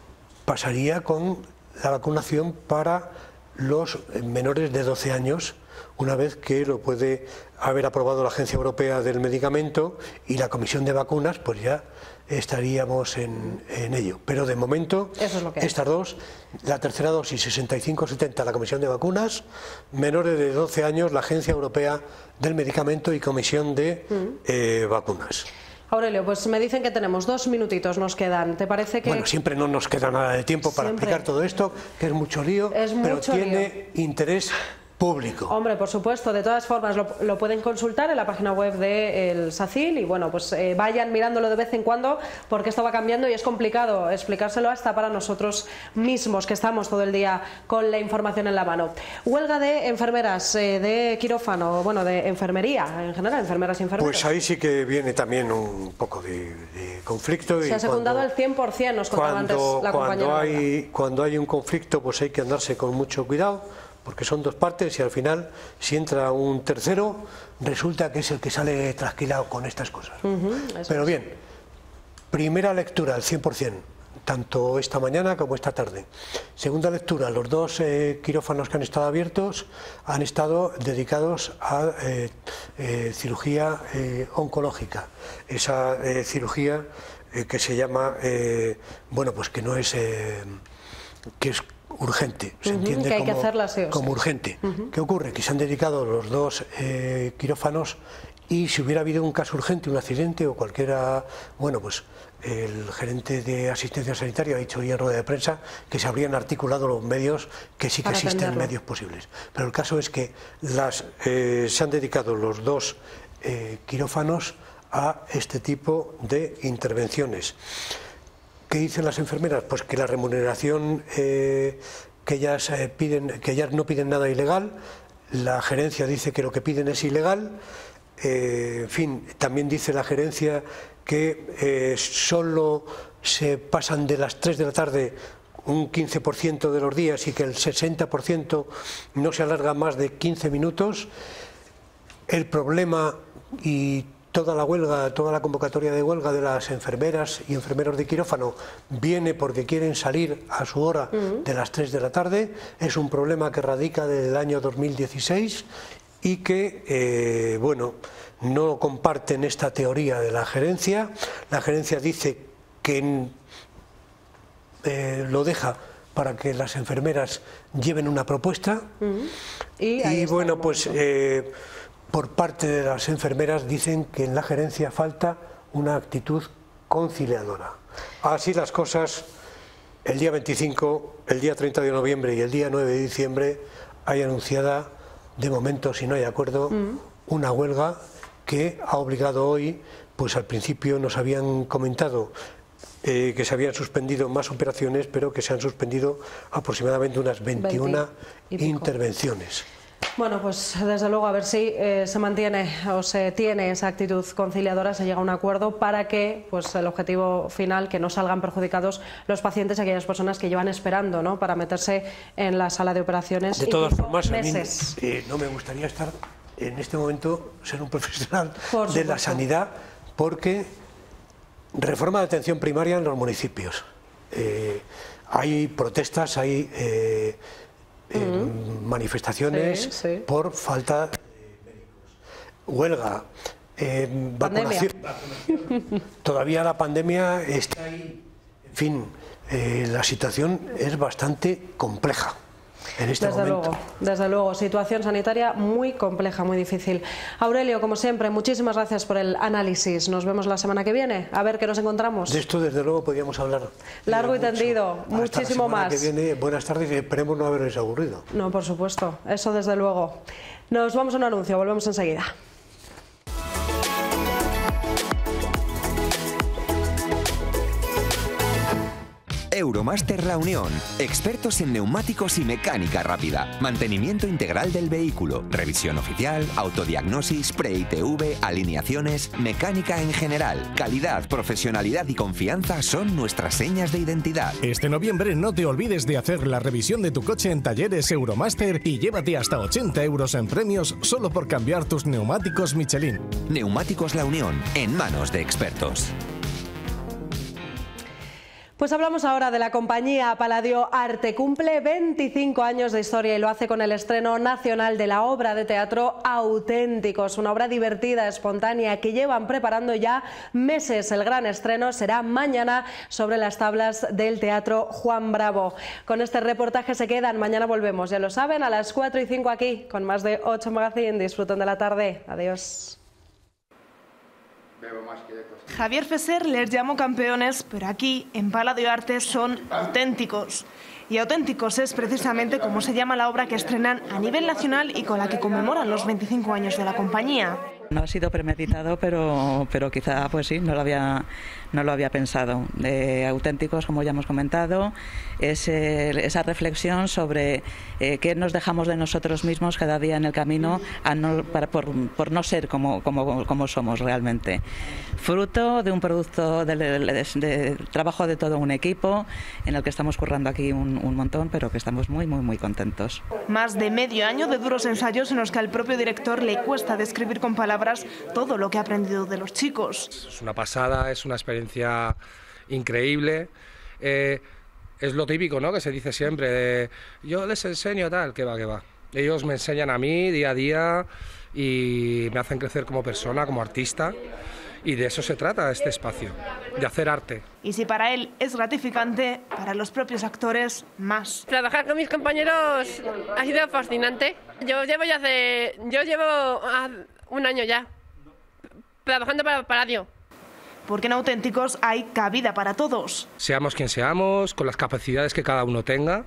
pasaría con la vacunación para los menores de doce años, una vez que lo puede haber aprobado la Agencia Europea del Medicamento y la Comisión de Vacunas, pues ya estaríamos en, en ello. Pero de momento, Eso es lo que estas hay. dos, la tercera dosis sesenta y cinco setenta la Comisión de Vacunas, menores de doce años la Agencia Europea del Medicamento y Comisión de mm. eh, Vacunas. Aurelio, pues me dicen que tenemos dos minutitos, nos quedan. ¿Te parece que...? Bueno, siempre no nos queda nada de tiempo para siempre. explicar todo esto, que es mucho lío, es pero mucho tiene lío. interés público. Hombre, por supuesto, de todas formas lo, lo pueden consultar en la página web del SACIL y bueno, pues eh, vayan mirándolo de vez en cuando porque esto va cambiando y es complicado explicárselo hasta para nosotros mismos que estamos todo el día con la información en la mano. Huelga de enfermeras, eh, de quirófano, bueno, de enfermería en general, enfermeras y enfermeros. Pues ahí sí que viene también un poco de, de conflicto. Se y ha secundado cuando, al cien por cien, nos contaba cuando, antes la cuando compañera. Hay, cuando hay un conflicto, pues hay que andarse con mucho cuidado, porque son dos partes y al final, si entra un tercero, resulta que es el que sale trasquilado con estas cosas. Uh-huh, Pero es. bien, primera lectura al cien por cien, tanto esta mañana como esta tarde. Segunda lectura, los dos eh, quirófanos que han estado abiertos han estado dedicados a eh, eh, cirugía eh, oncológica. Esa eh, cirugía eh, que se llama, eh, bueno, pues que no es, eh, que es urgente, se uh-huh, entiende que hay como, que hacerla, sí, como sí. urgente. Uh-huh. ¿Qué ocurre? Que se han dedicado los dos eh, quirófanos y si hubiera habido un caso urgente, un accidente o cualquiera, bueno, pues el gerente de asistencia sanitaria ha dicho hoy en rueda de prensa que se habrían articulado los medios, que sí que Para existen atenderlo. medios posibles. Pero el caso es que las, eh, se han dedicado los dos eh, quirófanos a este tipo de intervenciones. ¿Qué dicen las enfermeras? Pues que la remuneración eh, que ellas eh, piden, que ellas no piden nada ilegal, la gerencia dice que lo que piden es ilegal, eh, en fin, también dice la gerencia que eh, solo se pasan de las tres de la tarde un quince por ciento de los días y que el sesenta por ciento no se alarga más de quince minutos. El problema y toda la huelga, toda la convocatoria de huelga de las enfermeras y enfermeros de quirófano viene porque quieren salir a su hora uh-huh. de las tres de la tarde. Es un problema que radica desde el año dos mil dieciséis y que, eh, bueno, no comparten esta teoría de la gerencia. La gerencia dice que eh, lo deja para que las enfermeras lleven una propuesta uh-huh. y, y bueno, pues eh, por parte de las enfermeras dicen que en la gerencia falta una actitud conciliadora. Así las cosas, el día veinticinco, el día treinta de noviembre y el día nueve de diciembre hay anunciada, de momento si no hay acuerdo, uh-huh. una huelga que ha obligado hoy, pues al principio nos habían comentado eh, que se habían suspendido más operaciones, pero que se han suspendido aproximadamente unas veintiuna intervenciones. Bueno, pues desde luego a ver si eh, se mantiene o se tiene esa actitud conciliadora, se llega a un acuerdo para que pues el objetivo final, que no salgan perjudicados los pacientes y aquellas personas que llevan esperando, ¿no?, para meterse en la sala de operaciones. De todas formas, meses. a mí eh, no me gustaría estar en este momento, ser un profesional Por de la supuesto. sanidad, porque reforma de atención primaria en los municipios. Eh, hay protestas, hay... Eh, Eh, mm. manifestaciones sí, sí. por falta de médicos, huelga, eh, vacunación, vacunación. Todavía la pandemia está ahí. En fin, eh, la situación es bastante compleja en este desde momento. Luego, desde luego, situación sanitaria muy compleja, muy difícil. Aurelio, como siempre, muchísimas gracias por el análisis. Nos vemos la semana que viene, a ver qué nos encontramos. De esto, desde luego, podríamos hablar largo y tendido, Hasta muchísimo la semana más. Que viene. Buenas tardes y esperemos no haberles aburrido. No, por supuesto, eso desde luego. Nos vamos a un anuncio, volvemos enseguida. Euromaster La Unión, expertos en neumáticos y mecánica rápida, mantenimiento integral del vehículo, revisión oficial, autodiagnosis, pre-I T V, alineaciones, mecánica en general. Calidad, profesionalidad y confianza son nuestras señas de identidad. Este noviembre no te olvides de hacer la revisión de tu coche en Talleres Euromaster y llévate hasta ochenta euros en premios solo por cambiar tus neumáticos Michelin. Neumáticos La Unión, en manos de expertos. Pues hablamos ahora de la compañía Palladio Arte. Cumple veinticinco años de historia y lo hace con el estreno nacional de la obra de teatro Auténticos, una obra divertida, espontánea, que llevan preparando ya meses. El gran estreno será mañana sobre las tablas del Teatro Juan Bravo. Con este reportaje se quedan, mañana volvemos, ya lo saben, a las cuatro y cinco aquí, con más de ocho Magazine. Disfruten de la tarde. Adiós. Javier Fesser les llamó campeones, pero aquí, en Palladio Arte, son auténticos. Y Auténticos es precisamente como se llama la obra que estrenan a nivel nacional y con la que conmemoran los veinticinco años de la compañía. No ha sido premeditado, pero, pero quizá pues sí, no lo había, no lo había pensado. Eh, Auténticos, como ya hemos comentado, es eh, esa reflexión sobre eh, qué nos dejamos de nosotros mismos cada día en el camino a no, para, por, por no ser como, como, como somos realmente. Fruto de un producto de, de, de, de trabajo de todo un equipo en el que estamos currando aquí un, un montón, pero que estamos muy, muy, muy contentos. Más de medio año de duros ensayos en los que al propio director le cuesta describir con palabras todo lo que ha aprendido de los chicos. Es una pasada, es una experiencia increíble. Eh, es lo típico, ¿no?, que se dice siempre, de, yo les enseño tal, que va, que va. Ellos me enseñan a mí día a día y me hacen crecer como persona, como artista. Y de eso se trata este espacio, de hacer arte. Y si para él es gratificante, para los propios actores, más. Trabajar con mis compañeros ha sido fascinante. Yo llevo ya hace, yo llevo un año ya trabajando para Palladio. Porque en Auténticos hay cabida para todos. Seamos quien seamos, con las capacidades que cada uno tenga.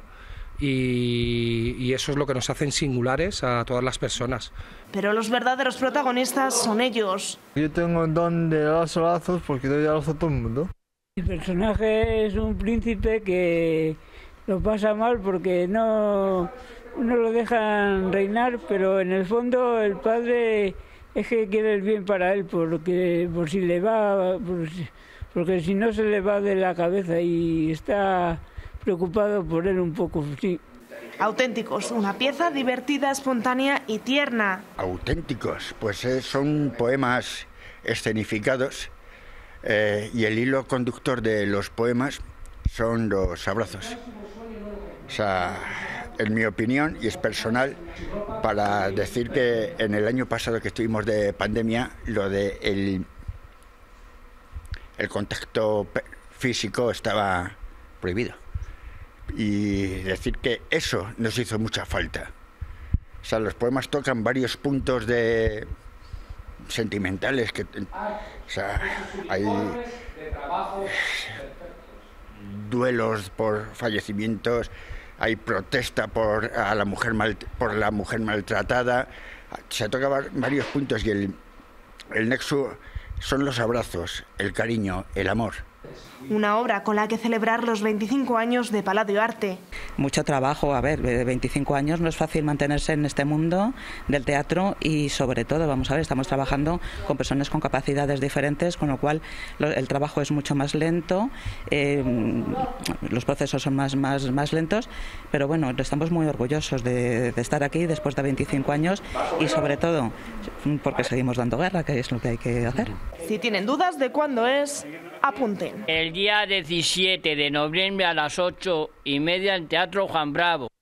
Y, y eso es lo que nos hacen singulares a todas las personas. Pero los verdaderos protagonistas son ellos. Yo tengo el don de dar solazos porque doy a todo el mundo. El personaje es un príncipe que lo pasa mal porque no, no lo dejan reinar, pero en el fondo el padre es que quiere el bien para él, porque por si le va, por si, porque si no se le va de la cabeza y está preocupado por él un poco, sí. Auténticos, una pieza divertida, espontánea y tierna. Auténticos, pues eh, son poemas escenificados eh, y el hilo conductor de los poemas son los abrazos. O sea, en mi opinión, y es personal, para decir que en el año pasado que estuvimos de pandemia, lo de el, el contacto físico estaba prohibido. Y decir que eso nos hizo mucha falta. O sea, los poemas tocan varios puntos de sentimentales que, o sea, hay duelos por fallecimientos, hay protesta por a la mujer mal, por la mujer maltratada, se toca varios puntos y el, el nexo son los abrazos, el cariño, el amor. Una obra con la que celebrar los veinticinco años de Palladio Arte. Mucho trabajo, a ver, de veinticinco años no es fácil mantenerse en este mundo del teatro y sobre todo, vamos a ver, estamos trabajando con personas con capacidades diferentes, con lo cual lo, el trabajo es mucho más lento, eh, los procesos son más, más, más lentos, pero bueno, estamos muy orgullosos de, de estar aquí después de veinticinco años y sobre todo porque seguimos dando guerra, que es lo que hay que hacer. Si tienen dudas de cuándo es, apunten. El día diecisiete de noviembre a las ocho y media en Teatro Juan Bravo.